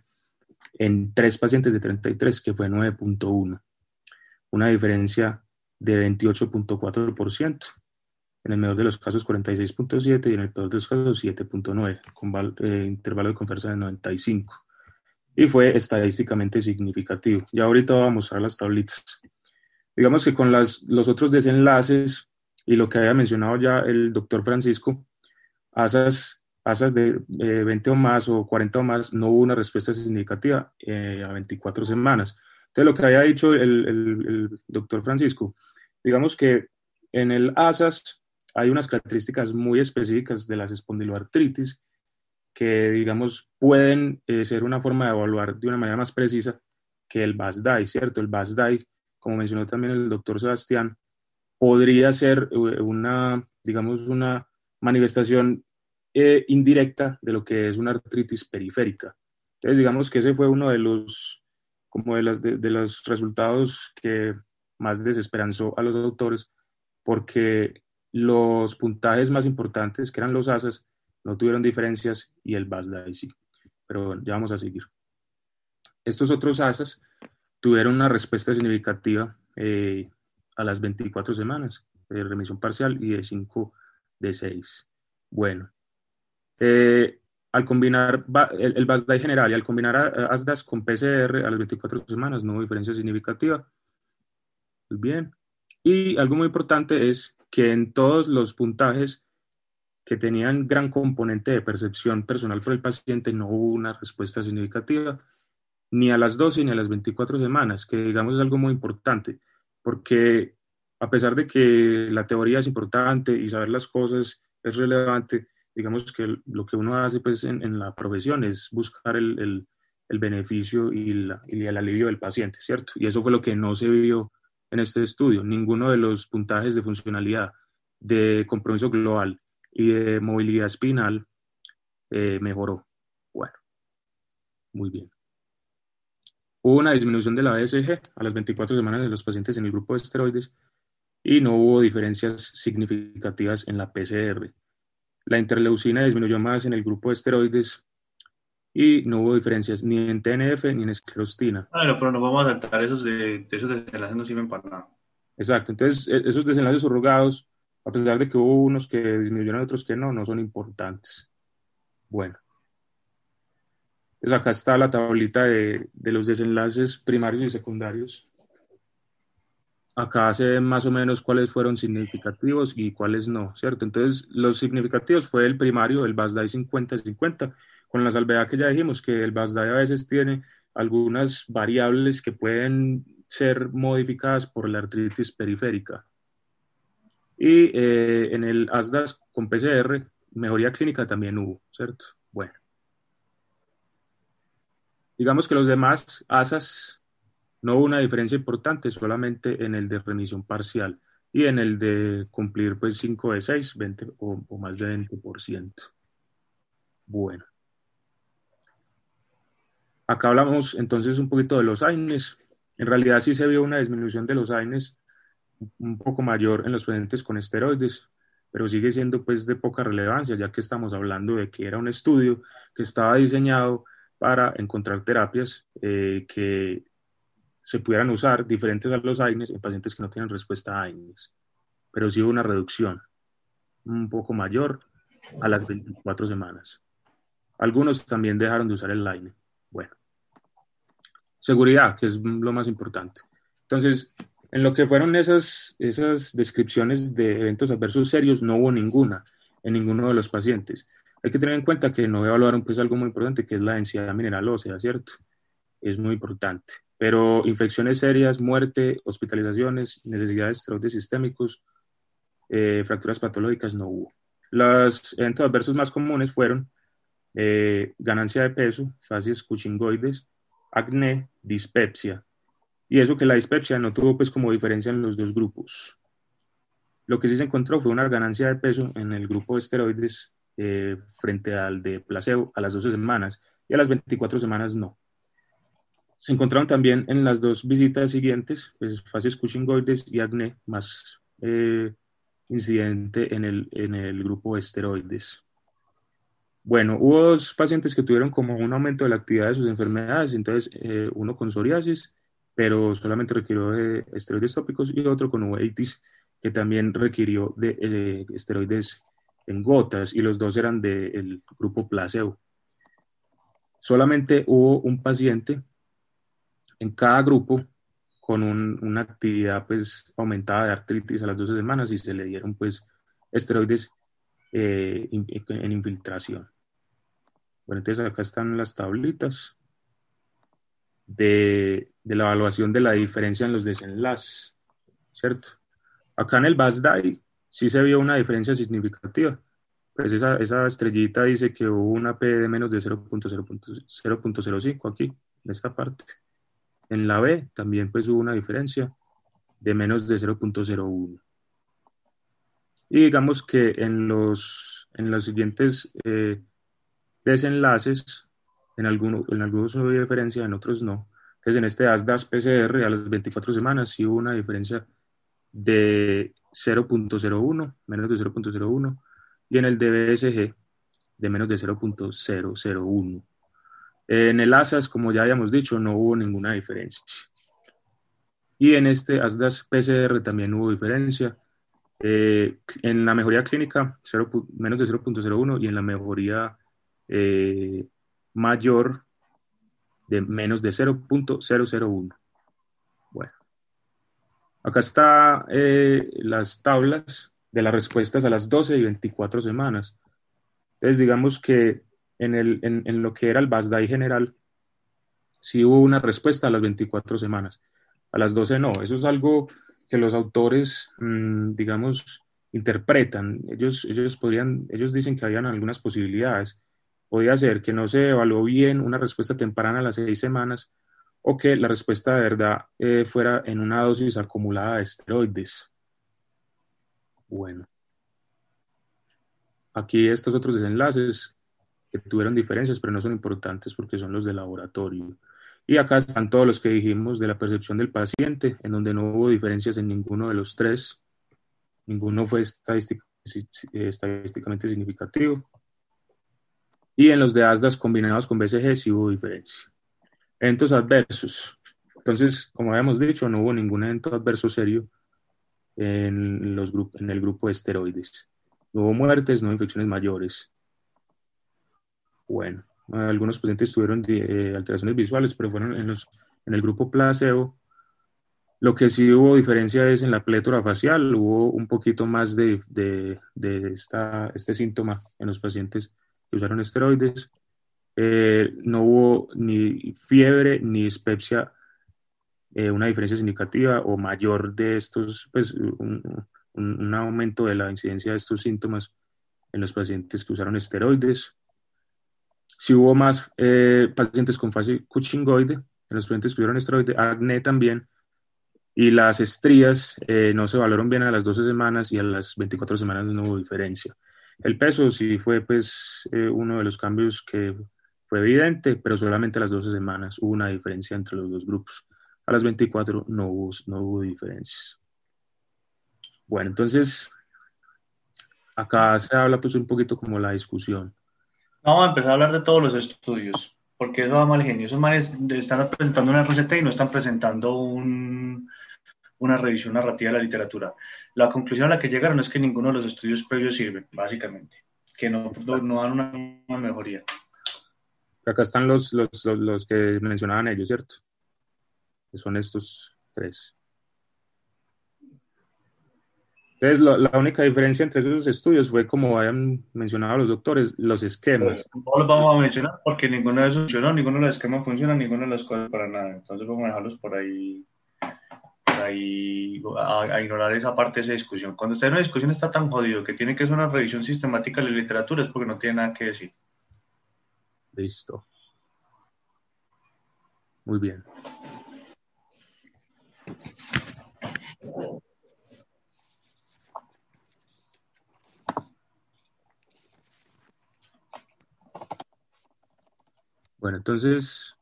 C: en tres pacientes de treinta y tres, que fue nueve punto uno. Una diferencia de veintiocho punto cuatro por ciento. En el mejor de los casos cuarenta y seis punto siete y en el peor de los casos siete punto nueve, con eh, intervalo de confianza de noventa y cinco. Y fue estadísticamente significativo. Y ahorita voy a mostrar las tablitas. Digamos que con las, los otros desenlaces y lo que había mencionado ya el doctor Francisco, asas, asas de eh, veinte o más o cuarenta o más, no hubo una respuesta significativa eh, a veinticuatro semanas. Entonces, lo que había dicho el, el, el doctor Francisco, digamos que en el asas hay unas características muy específicas de las espondiloartritis que, digamos, pueden eh, ser una forma de evaluar de una manera más precisa que el B A S D A I, ¿cierto? El B A S D A I, como mencionó también el doctor Sebastián, podría ser una, digamos, una manifestación eh, indirecta de lo que es una artritis periférica. Entonces, digamos que ese fue uno de los, como de, las, de, de los resultados que más desesperanzó a los autores, porque los puntajes más importantes, que eran los asas, no tuvieron diferencias y el B A S D A I sí. Pero bueno, ya vamos a seguir. Estos otros asas tuvieron una respuesta significativa eh, a las veinticuatro semanas de remisión parcial y de cinco de seis. Bueno, eh, al combinar el, el B A S D A I general y al combinar A S D A S con P C R a las veinticuatro semanas no hubo diferencia significativa. Bien. Y algo muy importante es que en todos los puntajes que tenían gran componente de percepción personal por el paciente no hubo una respuesta significativa ni a las doce ni a las veinticuatro semanas, que digamos es algo muy importante, porque a pesar de que la teoría es importante y saber las cosas es relevante, digamos que lo que uno hace pues en, en la profesión es buscar el, el, el beneficio y, la, y el alivio del paciente, ¿cierto? Y eso fue lo que no se vio en este estudio. Ninguno de los puntajes de funcionalidad, de compromiso global y de movilidad espinal eh, mejoró. Bueno, muy bien. Hubo una disminución de la B S G a las veinticuatro semanas de los pacientes en el grupo de esteroides y no hubo diferencias significativas en la P C R. La interleucina disminuyó más en el grupo de esteroides y no hubo diferencias ni en T N F ni en esclerostina.
A: Bueno, pero nos vamos a saltar esos de, de esos desenlaces, no sirven para nada.
C: Exacto, entonces esos desenlaces surrogados, a pesar de que hubo unos que disminuyeron y otros que no, no son importantes. Bueno, entonces acá está la tablita de, de los desenlaces primarios y secundarios. Acá se ven más o menos cuáles fueron significativos y cuáles no, ¿cierto? Entonces, los significativos fue el primario, el BASDAI cincuenta cincuenta, con la salvedad que ya dijimos, que el BASDAI a veces tiene algunas variables que pueden ser modificadas por la artritis periférica. Y eh, en el ASDAS con P C R, mejoría clínica también hubo, ¿cierto? Bueno. Digamos que los demás ASAS no hubo una diferencia importante, solamente en el de remisión parcial y en el de cumplir pues cinco de seis, veinte o, o más de veinte por ciento. Bueno. Acá hablamos entonces un poquito de los A I N Es. En realidad sí se vio una disminución de los A I N Es un poco mayor en los pacientes con esteroides, pero sigue siendo pues de poca relevancia, ya que estamos hablando de que era un estudio que estaba diseñado para encontrar terapias eh, que se pudieran usar diferentes a los A I N Es en pacientes que no tienen respuesta a A I N Es. Pero sí hubo una reducción un poco mayor a las veinticuatro semanas. Algunos también dejaron de usar el A I N E. Bueno. Seguridad, que es lo más importante. Entonces, en lo que fueron esas, esas descripciones de eventos adversos serios, no hubo ninguna en ninguno de los pacientes. Hay que tener en cuenta que no evaluaron pues algo muy importante, que es la densidad mineral ósea, ¿cierto? Es muy importante. Pero infecciones serias, muerte, hospitalizaciones, necesidad de esteroides sistémicos, eh, fracturas patológicas, no hubo. Los eventos adversos más comunes fueron eh, ganancia de peso, facies cuchingoides, acné, dispepsia. Y eso que la dispepsia no tuvo pues como diferencia en los dos grupos. Lo que sí se encontró fue una ganancia de peso en el grupo de esteroides eh, frente al de placebo a las doce semanas y a las veinticuatro semanas no. Se encontraron también en las dos visitas siguientes, pues facies cuchingoides y acné más eh, incidente en el, en el grupo de esteroides. Bueno, hubo dos pacientes que tuvieron como un aumento de la actividad de sus enfermedades, entonces eh, uno con psoriasis, pero solamente requirió de esteroides tópicos, y otro con uveitis, que también requirió de eh, esteroides en gotas, y los dos eran del grupo placebo. Solamente hubo un paciente en cada grupo con un, una actividad pues aumentada de artritis a las doce semanas y se le dieron pues esteroides eh, in, en infiltración. Bueno, entonces acá están las tablitas de, de la evaluación de la diferencia en los desenlaces, ¿cierto? Acá en el BASDAI sí se vio una diferencia significativa. Pues esa, esa estrellita dice que hubo una P de menos de cero punto cero cinco aquí, en esta parte. En la B también pues hubo una diferencia de menos de cero punto cero uno. Y digamos que en los, en los siguientes eh, desenlaces, en, alguno, en algunos hubo diferencia, en otros no. Entonces en este ASDAS P C R a las veinticuatro semanas sí hubo una diferencia de cero punto cero uno, menos de cero punto cero uno, y en el D B S G de menos de cero punto cero cero uno. En el ASAS, como ya habíamos dicho, no hubo ninguna diferencia. Y en este ASDAS P C R también hubo diferencia. Eh, en la mejoría clínica, cero, menos de cero punto cero uno, y en la mejoría eh, mayor de menos de cero punto cero cero uno. Bueno, acá están eh, las tablas de las respuestas a las doce y veinticuatro semanas. Entonces, digamos que en, el, en, en lo que era el BASDAI general, sí hubo una respuesta a las veinticuatro semanas. A las doce no. Eso es algo que los autores, mmm, digamos, interpretan. Ellos, ellos, podrían, ellos dicen que habían algunas posibilidades. Podía ser que no se evaluó bien una respuesta temprana a las seis semanas, o que la respuesta de verdad eh, fuera en una dosis acumulada de esteroides. Bueno. Aquí estos otros desenlaces que tuvieron diferencias, pero no son importantes porque son los de laboratorio. Y acá están todos los que dijimos de la percepción del paciente, en donde no hubo diferencias en ninguno de los tres, ninguno fue estadístic, estadísticamente significativo. Y en los de A S D A S combinados con B C G sí hubo diferencia. Eventos adversos. Entonces, como habíamos dicho, no hubo ningún evento adverso serio en, los grup- en el grupo de esteroides. No hubo muertes, no hubo infecciones mayores. Bueno, algunos pacientes tuvieron eh, alteraciones visuales, pero fueron en, los, en el grupo placebo. Lo que sí hubo diferencia es en la plétora facial, hubo un poquito más de, de, de esta, este síntoma en los pacientes que usaron esteroides. Eh, no hubo ni fiebre ni dispepsia, eh, una diferencia significativa o mayor de estos, pues un, un, un aumento de la incidencia de estos síntomas en los pacientes que usaron esteroides. Si hubo más eh, pacientes con fase Cushingoide, en los pacientes que usaron esteroides, acné también, y las estrías eh, no se valoraron bien a las doce semanas y a las veinticuatro semanas no hubo diferencia. El peso sí fue pues eh, uno de los cambios que fue evidente, pero solamente a las doce semanas hubo una diferencia entre los dos grupos. A las veinticuatro no hubo, no hubo diferencias. Bueno, entonces acá se habla pues un poquito como la discusión.
A: Vamos a empezar a hablar de todos los estudios, porque eso va mal genio. Esos manes están presentando una receta y no están presentando un, una revisión narrativa de la literatura. La conclusión a la que llegaron es que ninguno de los estudios previos sirve, básicamente, que no, no, no dan una, una mejoría.
C: Acá están los, los, los, los que mencionaban ellos, ¿cierto? Que son estos tres. Entonces, lo, la única diferencia entre esos estudios fue, como habían mencionado los doctores, los esquemas.
A: No los vamos a mencionar porque ninguno de esos funcionó, ninguno de los esquemas funciona, ninguno de las cosas para nada. Entonces vamos a dejarlos por ahí, por ahí a, a ignorar esa parte de esa discusión. Cuando está en una discusión está tan jodido que tiene que hacer una revisión sistemática de la literatura es porque no tiene nada que decir.
C: Listo. Muy bien. Bueno, entonces,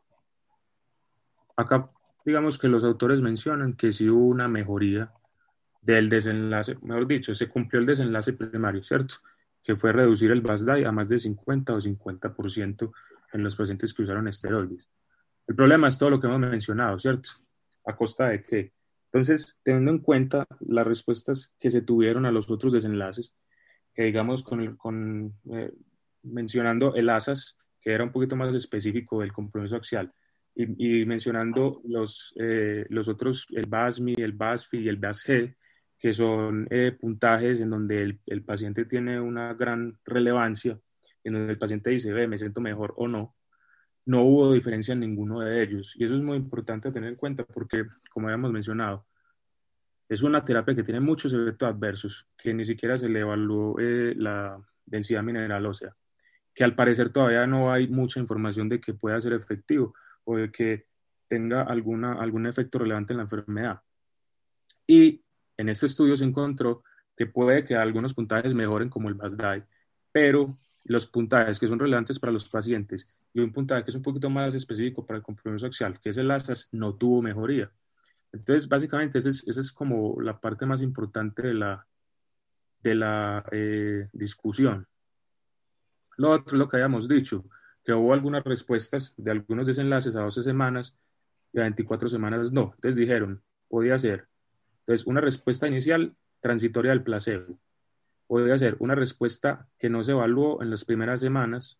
C: acá digamos que los autores mencionan que sí hubo una mejoría del desenlace, mejor dicho, se cumplió el desenlace primario, ¿cierto? Que fue reducir el B A S D A I a más de cincuenta o cincuenta por ciento en los pacientes que usaron esteroides. El problema es todo lo que hemos mencionado, ¿cierto? ¿A costa de qué? Entonces, teniendo en cuenta las respuestas que se tuvieron a los otros desenlaces, que digamos con, el, con eh, mencionando el A S A S, que era un poquito más específico del compromiso axial, y, y mencionando los, eh, los otros, el B A S M I, el B A S F I y el B A S G, que son eh, puntajes en donde el, el paciente tiene una gran relevancia, en donde el paciente dice, ve, me siento mejor o no, no hubo diferencia en ninguno de ellos. Y eso es muy importante tener en cuenta porque, como habíamos mencionado, es una terapia que tiene muchos efectos adversos, que ni siquiera se le evaluó eh, la densidad mineral ósea, que al parecer todavía no hay mucha información de que pueda ser efectivo o de que tenga alguna, algún efecto relevante en la enfermedad. Y en este estudio se encontró que puede que algunos puntajes mejoren como el B A S D A I, pero los puntajes que son relevantes para los pacientes y un puntaje que es un poquito más específico para el compromiso axial, que es el A S A S, no tuvo mejoría. Entonces, básicamente, esa es, esa es como la parte más importante de la, de la eh, discusión. Lo otro es lo que habíamos dicho, que hubo algunas respuestas de algunos desenlaces a doce semanas y a veinticuatro semanas no. Entonces dijeron, podía ser, entonces, una respuesta inicial transitoria del placebo. Podía ser una respuesta que no se evaluó en las primeras semanas,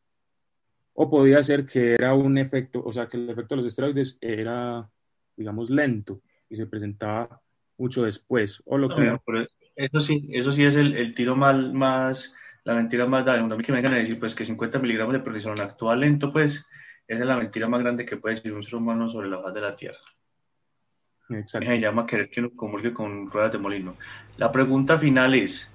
C: o podía ser que era un efecto, o sea, que el efecto de los esteroides era, digamos, lento y se presentaba mucho después. O lo
A: No,
C: que...
A: mira, pero eso sí, eso sí es el, el tiro mal, más, la mentira más grande. Cuando a mí que me vengan a decir pues, que cincuenta miligramos de prednisolona actúa lento, pues esa es la mentira más grande que puede decir un ser humano sobre la faz de la Tierra.
C: Exacto.
A: Se llama querer que uno comulgue con ruedas de molino. La pregunta final es,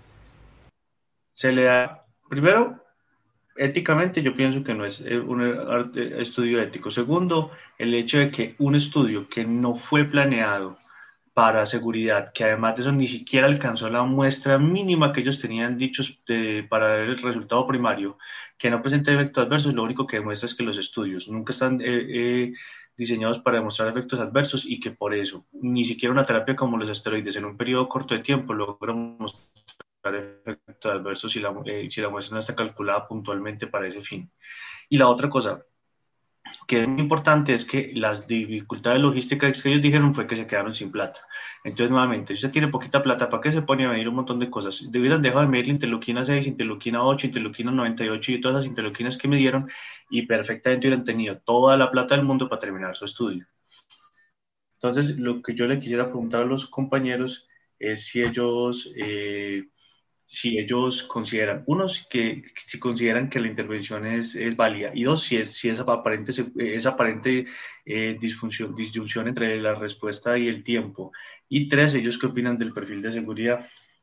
A: ¿se le da, primero, éticamente yo pienso que no es un estudio ético? Segundo, el hecho de que un estudio que no fue planeado para seguridad, que además de eso ni siquiera alcanzó la muestra mínima que ellos tenían dichos de, para el resultado primario, que no presenta efectos adversos, lo único que demuestra es que los estudios nunca están eh, eh, diseñados para demostrar efectos adversos y que por eso ni siquiera una terapia como los esteroides en un periodo corto de tiempo logra mostrar efectos adversos si la, eh, si la muestra no está calculada puntualmente para ese fin. Y la otra cosa que es muy importante es que las dificultades logísticas que ellos dijeron fue que se quedaron sin plata. Entonces, nuevamente, si usted tiene poquita plata, ¿para qué se pone a medir un montón de cosas? Debieran dejar de medir la interleuquina seis, interleuquina ocho, interleuquina noventa y ocho y todas esas interleuquinas que me dieron y perfectamente hubieran tenido toda la plata del mundo para terminar su estudio. Entonces, lo que yo le quisiera preguntar a los compañeros es si ellos... Eh, si ellos consideran, uno, que si consideran que la intervención es, es válida, y dos, si es, si es aparente, es aparente eh, disfunción, disyunción entre la respuesta y el tiempo, y tres, ellos qué opinan del perfil de seguridad.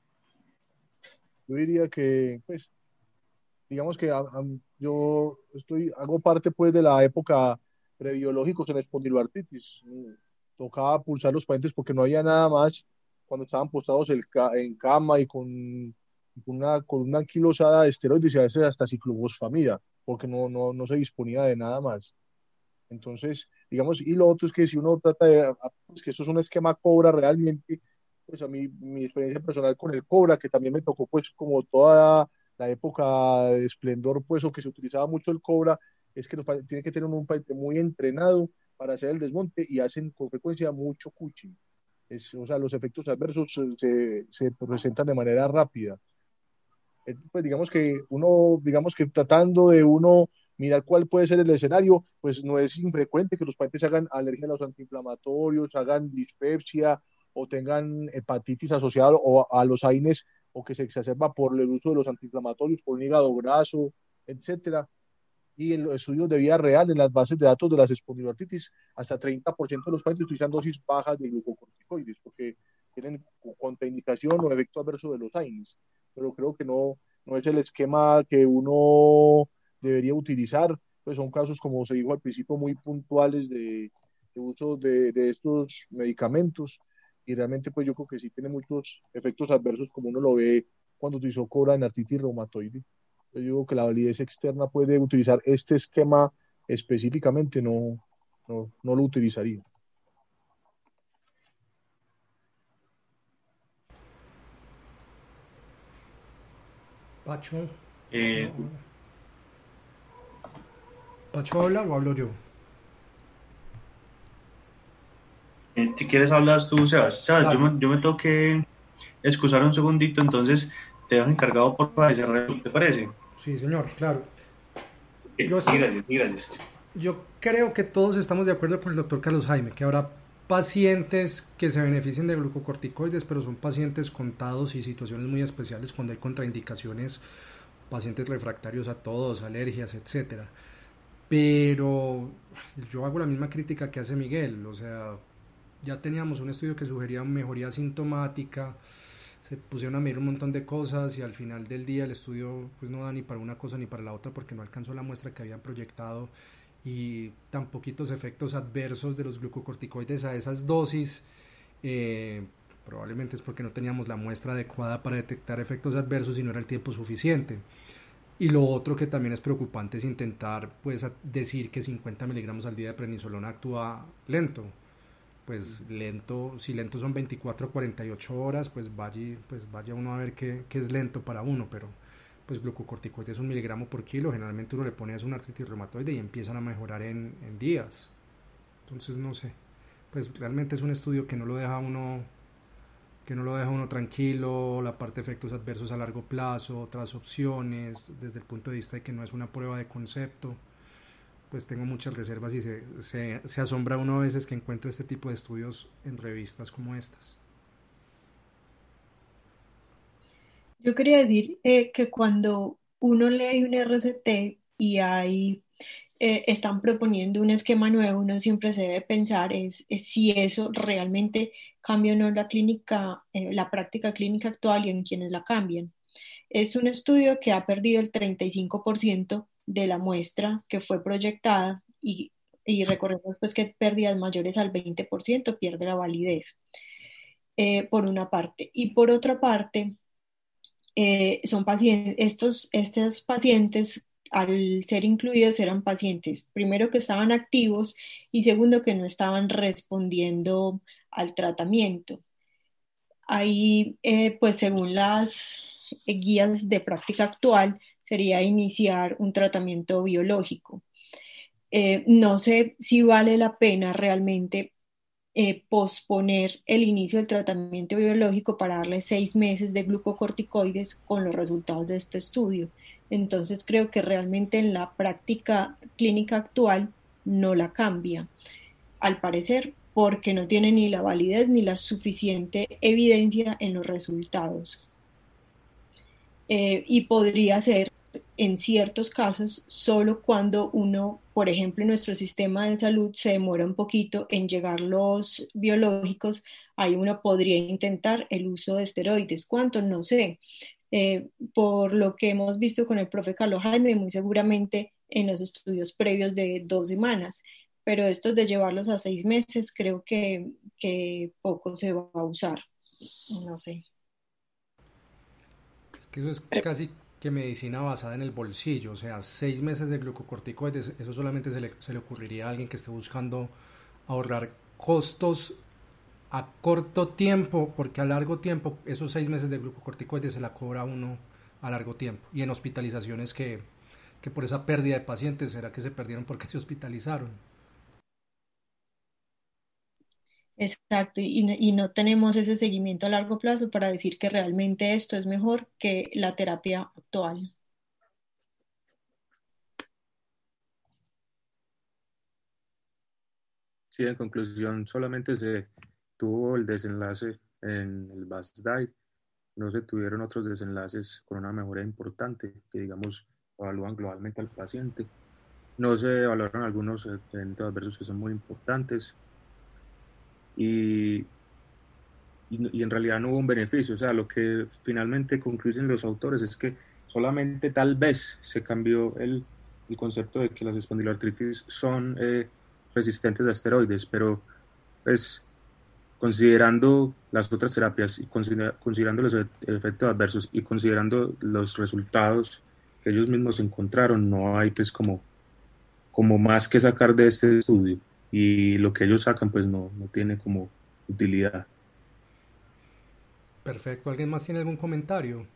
B: Yo diría que, pues, digamos que a, a, yo estoy, hago parte, pues, de la época prebiológicos en espondiloartritis. Tocaba pulsar los pacientes porque no había nada más cuando estaban postrados el, en cama y con una columna anquilosada de esteroides y a veces hasta ciclofosfamida, porque no, no, no se disponía de nada más. Entonces, digamos, y lo otro es que si uno trata de, pues que eso es un esquema Cobra realmente, pues a mí, mi experiencia personal con el Cobra, que también me tocó pues como toda la época de esplendor, pues, o que se utilizaba mucho el Cobra, es que tiene que tener un paciente muy entrenado para hacer el desmonte y hacen con frecuencia mucho cuching. Es, o sea, los efectos adversos se, se presentan de manera rápida. Pues digamos que uno, digamos que tratando de uno mirar cuál puede ser el escenario, pues no es infrecuente que los pacientes hagan alergia a los antiinflamatorios, hagan dispepsia o tengan hepatitis asociada o a, a los AINES o que se exacerba por el uso de los antiinflamatorios, por un hígado graso, etcétera. Y en los estudios de vida real, en las bases de datos de las espondiloartritis, hasta treinta por ciento de los pacientes utilizan dosis bajas de glucocorticoides porque tienen contraindicación o efecto adverso de los AINES. Pero creo que no, no es el esquema que uno debería utilizar. Pues son casos, como se dijo al principio, muy puntuales de, de uso de, de estos medicamentos. Y realmente, pues yo creo que sí tiene muchos efectos adversos, como uno lo ve cuando utilizó Cobra en artritis reumatoide. Yo digo que la validez externa puede utilizar este esquema específicamente, no, no, no lo utilizaría.
D: Pacho.
A: Eh,
D: No. ¿Pacho habla o hablo yo?
A: eh, si quieres hablas tú, Sebas. Sebas, yo me, yo me tengo que excusar un segundito, entonces te dejo encargado por favor de cerrar, ¿te parece?
D: Sí, señor, claro.
A: Eh,
D: Yo, estoy,
A: gracias, gracias.
D: Yo creo que todos estamos de acuerdo con el doctor Carlos Jaime, que habrá pacientes que se beneficien de glucocorticoides, pero son pacientes contados y situaciones muy especiales cuando hay contraindicaciones, pacientes refractarios a todos, alergias, etcétera. Pero yo hago la misma crítica que hace Miguel, o sea, ya teníamos un estudio que sugería mejoría sintomática, se pusieron a medir un montón de cosas y al final del día el estudio pues no da ni para una cosa ni para la otra porque no alcanzó la muestra que habían proyectado y tan poquitos efectos adversos de los glucocorticoides a esas dosis, eh, probablemente es porque no teníamos la muestra adecuada para detectar efectos adversos y no era el tiempo suficiente. Y lo otro que también es preocupante es intentar pues decir que cincuenta miligramos al día de prednisolona actúa lento. Pues lento, si lento son veinticuatro a cuarenta y ocho horas, pues vaya, pues vaya uno a ver qué, qué es lento para uno, pero pues glucocorticoides es un miligramo por kilo, generalmente uno le pone eso a una artritis reumatoide y empiezan a mejorar en, en días. Entonces no sé, pues realmente es un estudio que no lo deja uno que no lo deja uno tranquilo, la parte de efectos adversos a largo plazo, otras opciones, desde el punto de vista de que no es una prueba de concepto, pues tengo muchas reservas y se, se, se asombra uno a veces que encuentre este tipo de estudios en revistas como estas.
E: Yo quería decir eh, que cuando uno lee un R C T y hay, eh, están proponiendo un esquema nuevo, uno siempre se debe pensar es, es si eso realmente cambia o no la clínica, eh, la práctica clínica actual y en quienes la cambian. Es un estudio que ha perdido el treinta y cinco por ciento de la muestra que fue proyectada y, y recordemos pues que pérdidas mayores al veinte por ciento pierde la validez. eh, por una parte. Y por otra parte, eh, son pacientes, estos, estos pacientes, al ser incluidos, eran pacientes, primero que estaban activos y segundo que no estaban respondiendo al tratamiento. Ahí, eh, pues según las guías de práctica actual, sería iniciar un tratamiento biológico. Eh, no sé si vale la pena realmente eh, posponer el inicio del tratamiento biológico para darle seis meses de glucocorticoides con los resultados de este estudio. Entonces creo que realmente en la práctica clínica actual no la cambia, al parecer, porque no tiene ni la validez ni la suficiente evidencia en los resultados. Eh, y podría ser en ciertos casos solo cuando uno, por ejemplo, en nuestro sistema de salud se demora un poquito en llegar los biológicos, ahí uno podría intentar el uso de esteroides. ¿Cuánto? No sé. Eh, por lo que hemos visto con el profe Carlos Jaime, muy seguramente en los estudios previos de dos semanas, pero estos de llevarlos a seis meses creo que, que poco se va a usar. No sé.
D: Es que eso es casi que medicina basada en el bolsillo, o sea, seis meses de glucocorticoides, eso solamente se le, se le ocurriría a alguien que esté buscando ahorrar costos a corto tiempo, porque a largo tiempo esos seis meses de glucocorticoides se la cobra uno a largo tiempo, y en hospitalizaciones que, que por esa pérdida de pacientes, ¿será que se perdieron porque se hospitalizaron?
E: Exacto, y, no- y no tenemos ese seguimiento a largo plazo para decir que realmente esto es mejor que la terapia actual.
C: Sí, en conclusión, solamente se tuvo el desenlace en el BASDAI, no se tuvieron otros desenlaces con una mejora importante que, digamos, evalúan globalmente al paciente. No se evaluaron algunos eventos adversos que son muy importantes y, y, y en realidad no hubo un beneficio. O sea, lo que finalmente concluyen los autores es que solamente tal vez se cambió el, el concepto de que las espondiloartritis son eh, resistentes a esteroides, pero pues considerando las otras terapias y considera, considerando los e- efectos adversos y considerando los resultados que ellos mismos encontraron, no hay pues como, como más que sacar de este estudio, y lo que ellos sacan pues no, no tiene como utilidad.
D: Perfecto, ¿alguien más tiene algún comentario?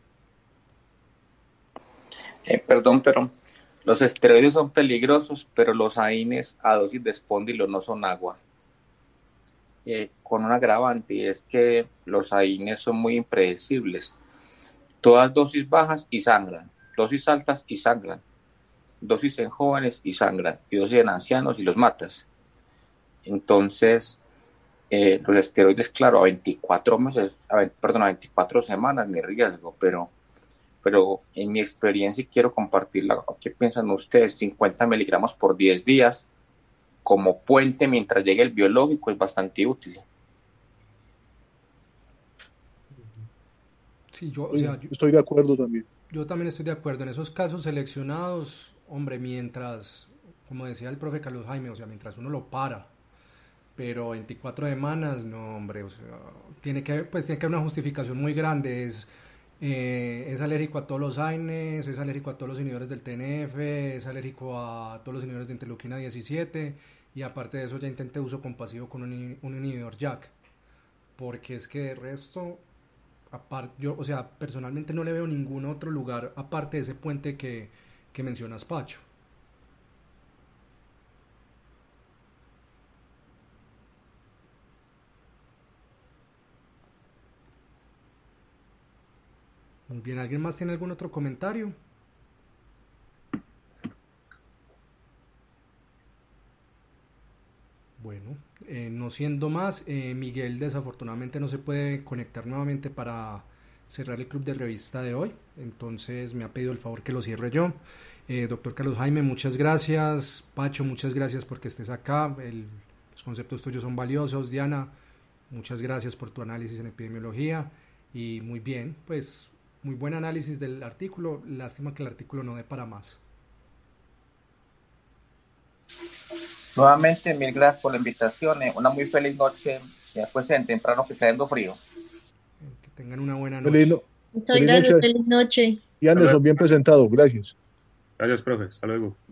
G: Eh, perdón, pero los esteroides son peligrosos, pero los AINES a dosis de espóndilo no son agua. Eh, con un agravante, y es que los AINES son muy impredecibles. Todas dosis bajas y sangran, dosis altas y sangran, dosis en jóvenes y sangran, y dosis en ancianos y los matas. Entonces, eh, los esteroides, claro, a veinticuatro meses, a, perdón, a veinticuatro semanas mi riesgo, pero pero en mi experiencia, y quiero compartirla, ¿qué piensan ustedes? cincuenta miligramos por diez días como puente mientras llegue el biológico es bastante útil.
D: Sí, yo, o
B: Sí,
D: sea, yo,
B: estoy de acuerdo también.
D: yo también estoy de acuerdo. En esos casos seleccionados, hombre, mientras, como decía el profe Carlos Jaime, o sea, mientras uno lo para, pero veinticuatro semanas, no, hombre, o sea, tiene que, pues, tiene que haber una justificación muy grande. Es, eh, es alérgico a todos los AINES, es alérgico a todos los inhibidores del T N F, es alérgico a todos los inhibidores de interleuquina diecisiete, y aparte de eso ya intenté uso compasivo con un, un inhibidor JAK, porque es que de resto, aparte, yo, o sea, personalmente no le veo ningún otro lugar aparte de ese puente que, que mencionas, Pacho. Muy bien, ¿alguien más tiene algún otro comentario? Bueno, eh, no siendo más, eh, Miguel desafortunadamente no se puede conectar nuevamente para cerrar el club de revista de hoy, entonces me ha pedido el favor que lo cierre yo. Eh, doctor Carlos Jaime, muchas gracias. Pacho, muchas gracias porque estés acá. El, los conceptos tuyos son valiosos. Diana, muchas gracias por tu análisis en epidemiología. Y muy bien, pues muy buen análisis del artículo. Lástima que el artículo no dé para más.
G: Nuevamente, mil gracias por la invitación. Eh, una muy feliz noche. Ya pues en temprano que está haciendo frío.
D: Tengan una buena noche.
B: Feliz no-
H: Muchas
B: feliz
H: gracias,
B: noche.
H: feliz noche.
B: Y Anderson, bien presentado, gracias.
C: Gracias, profe. Hasta luego.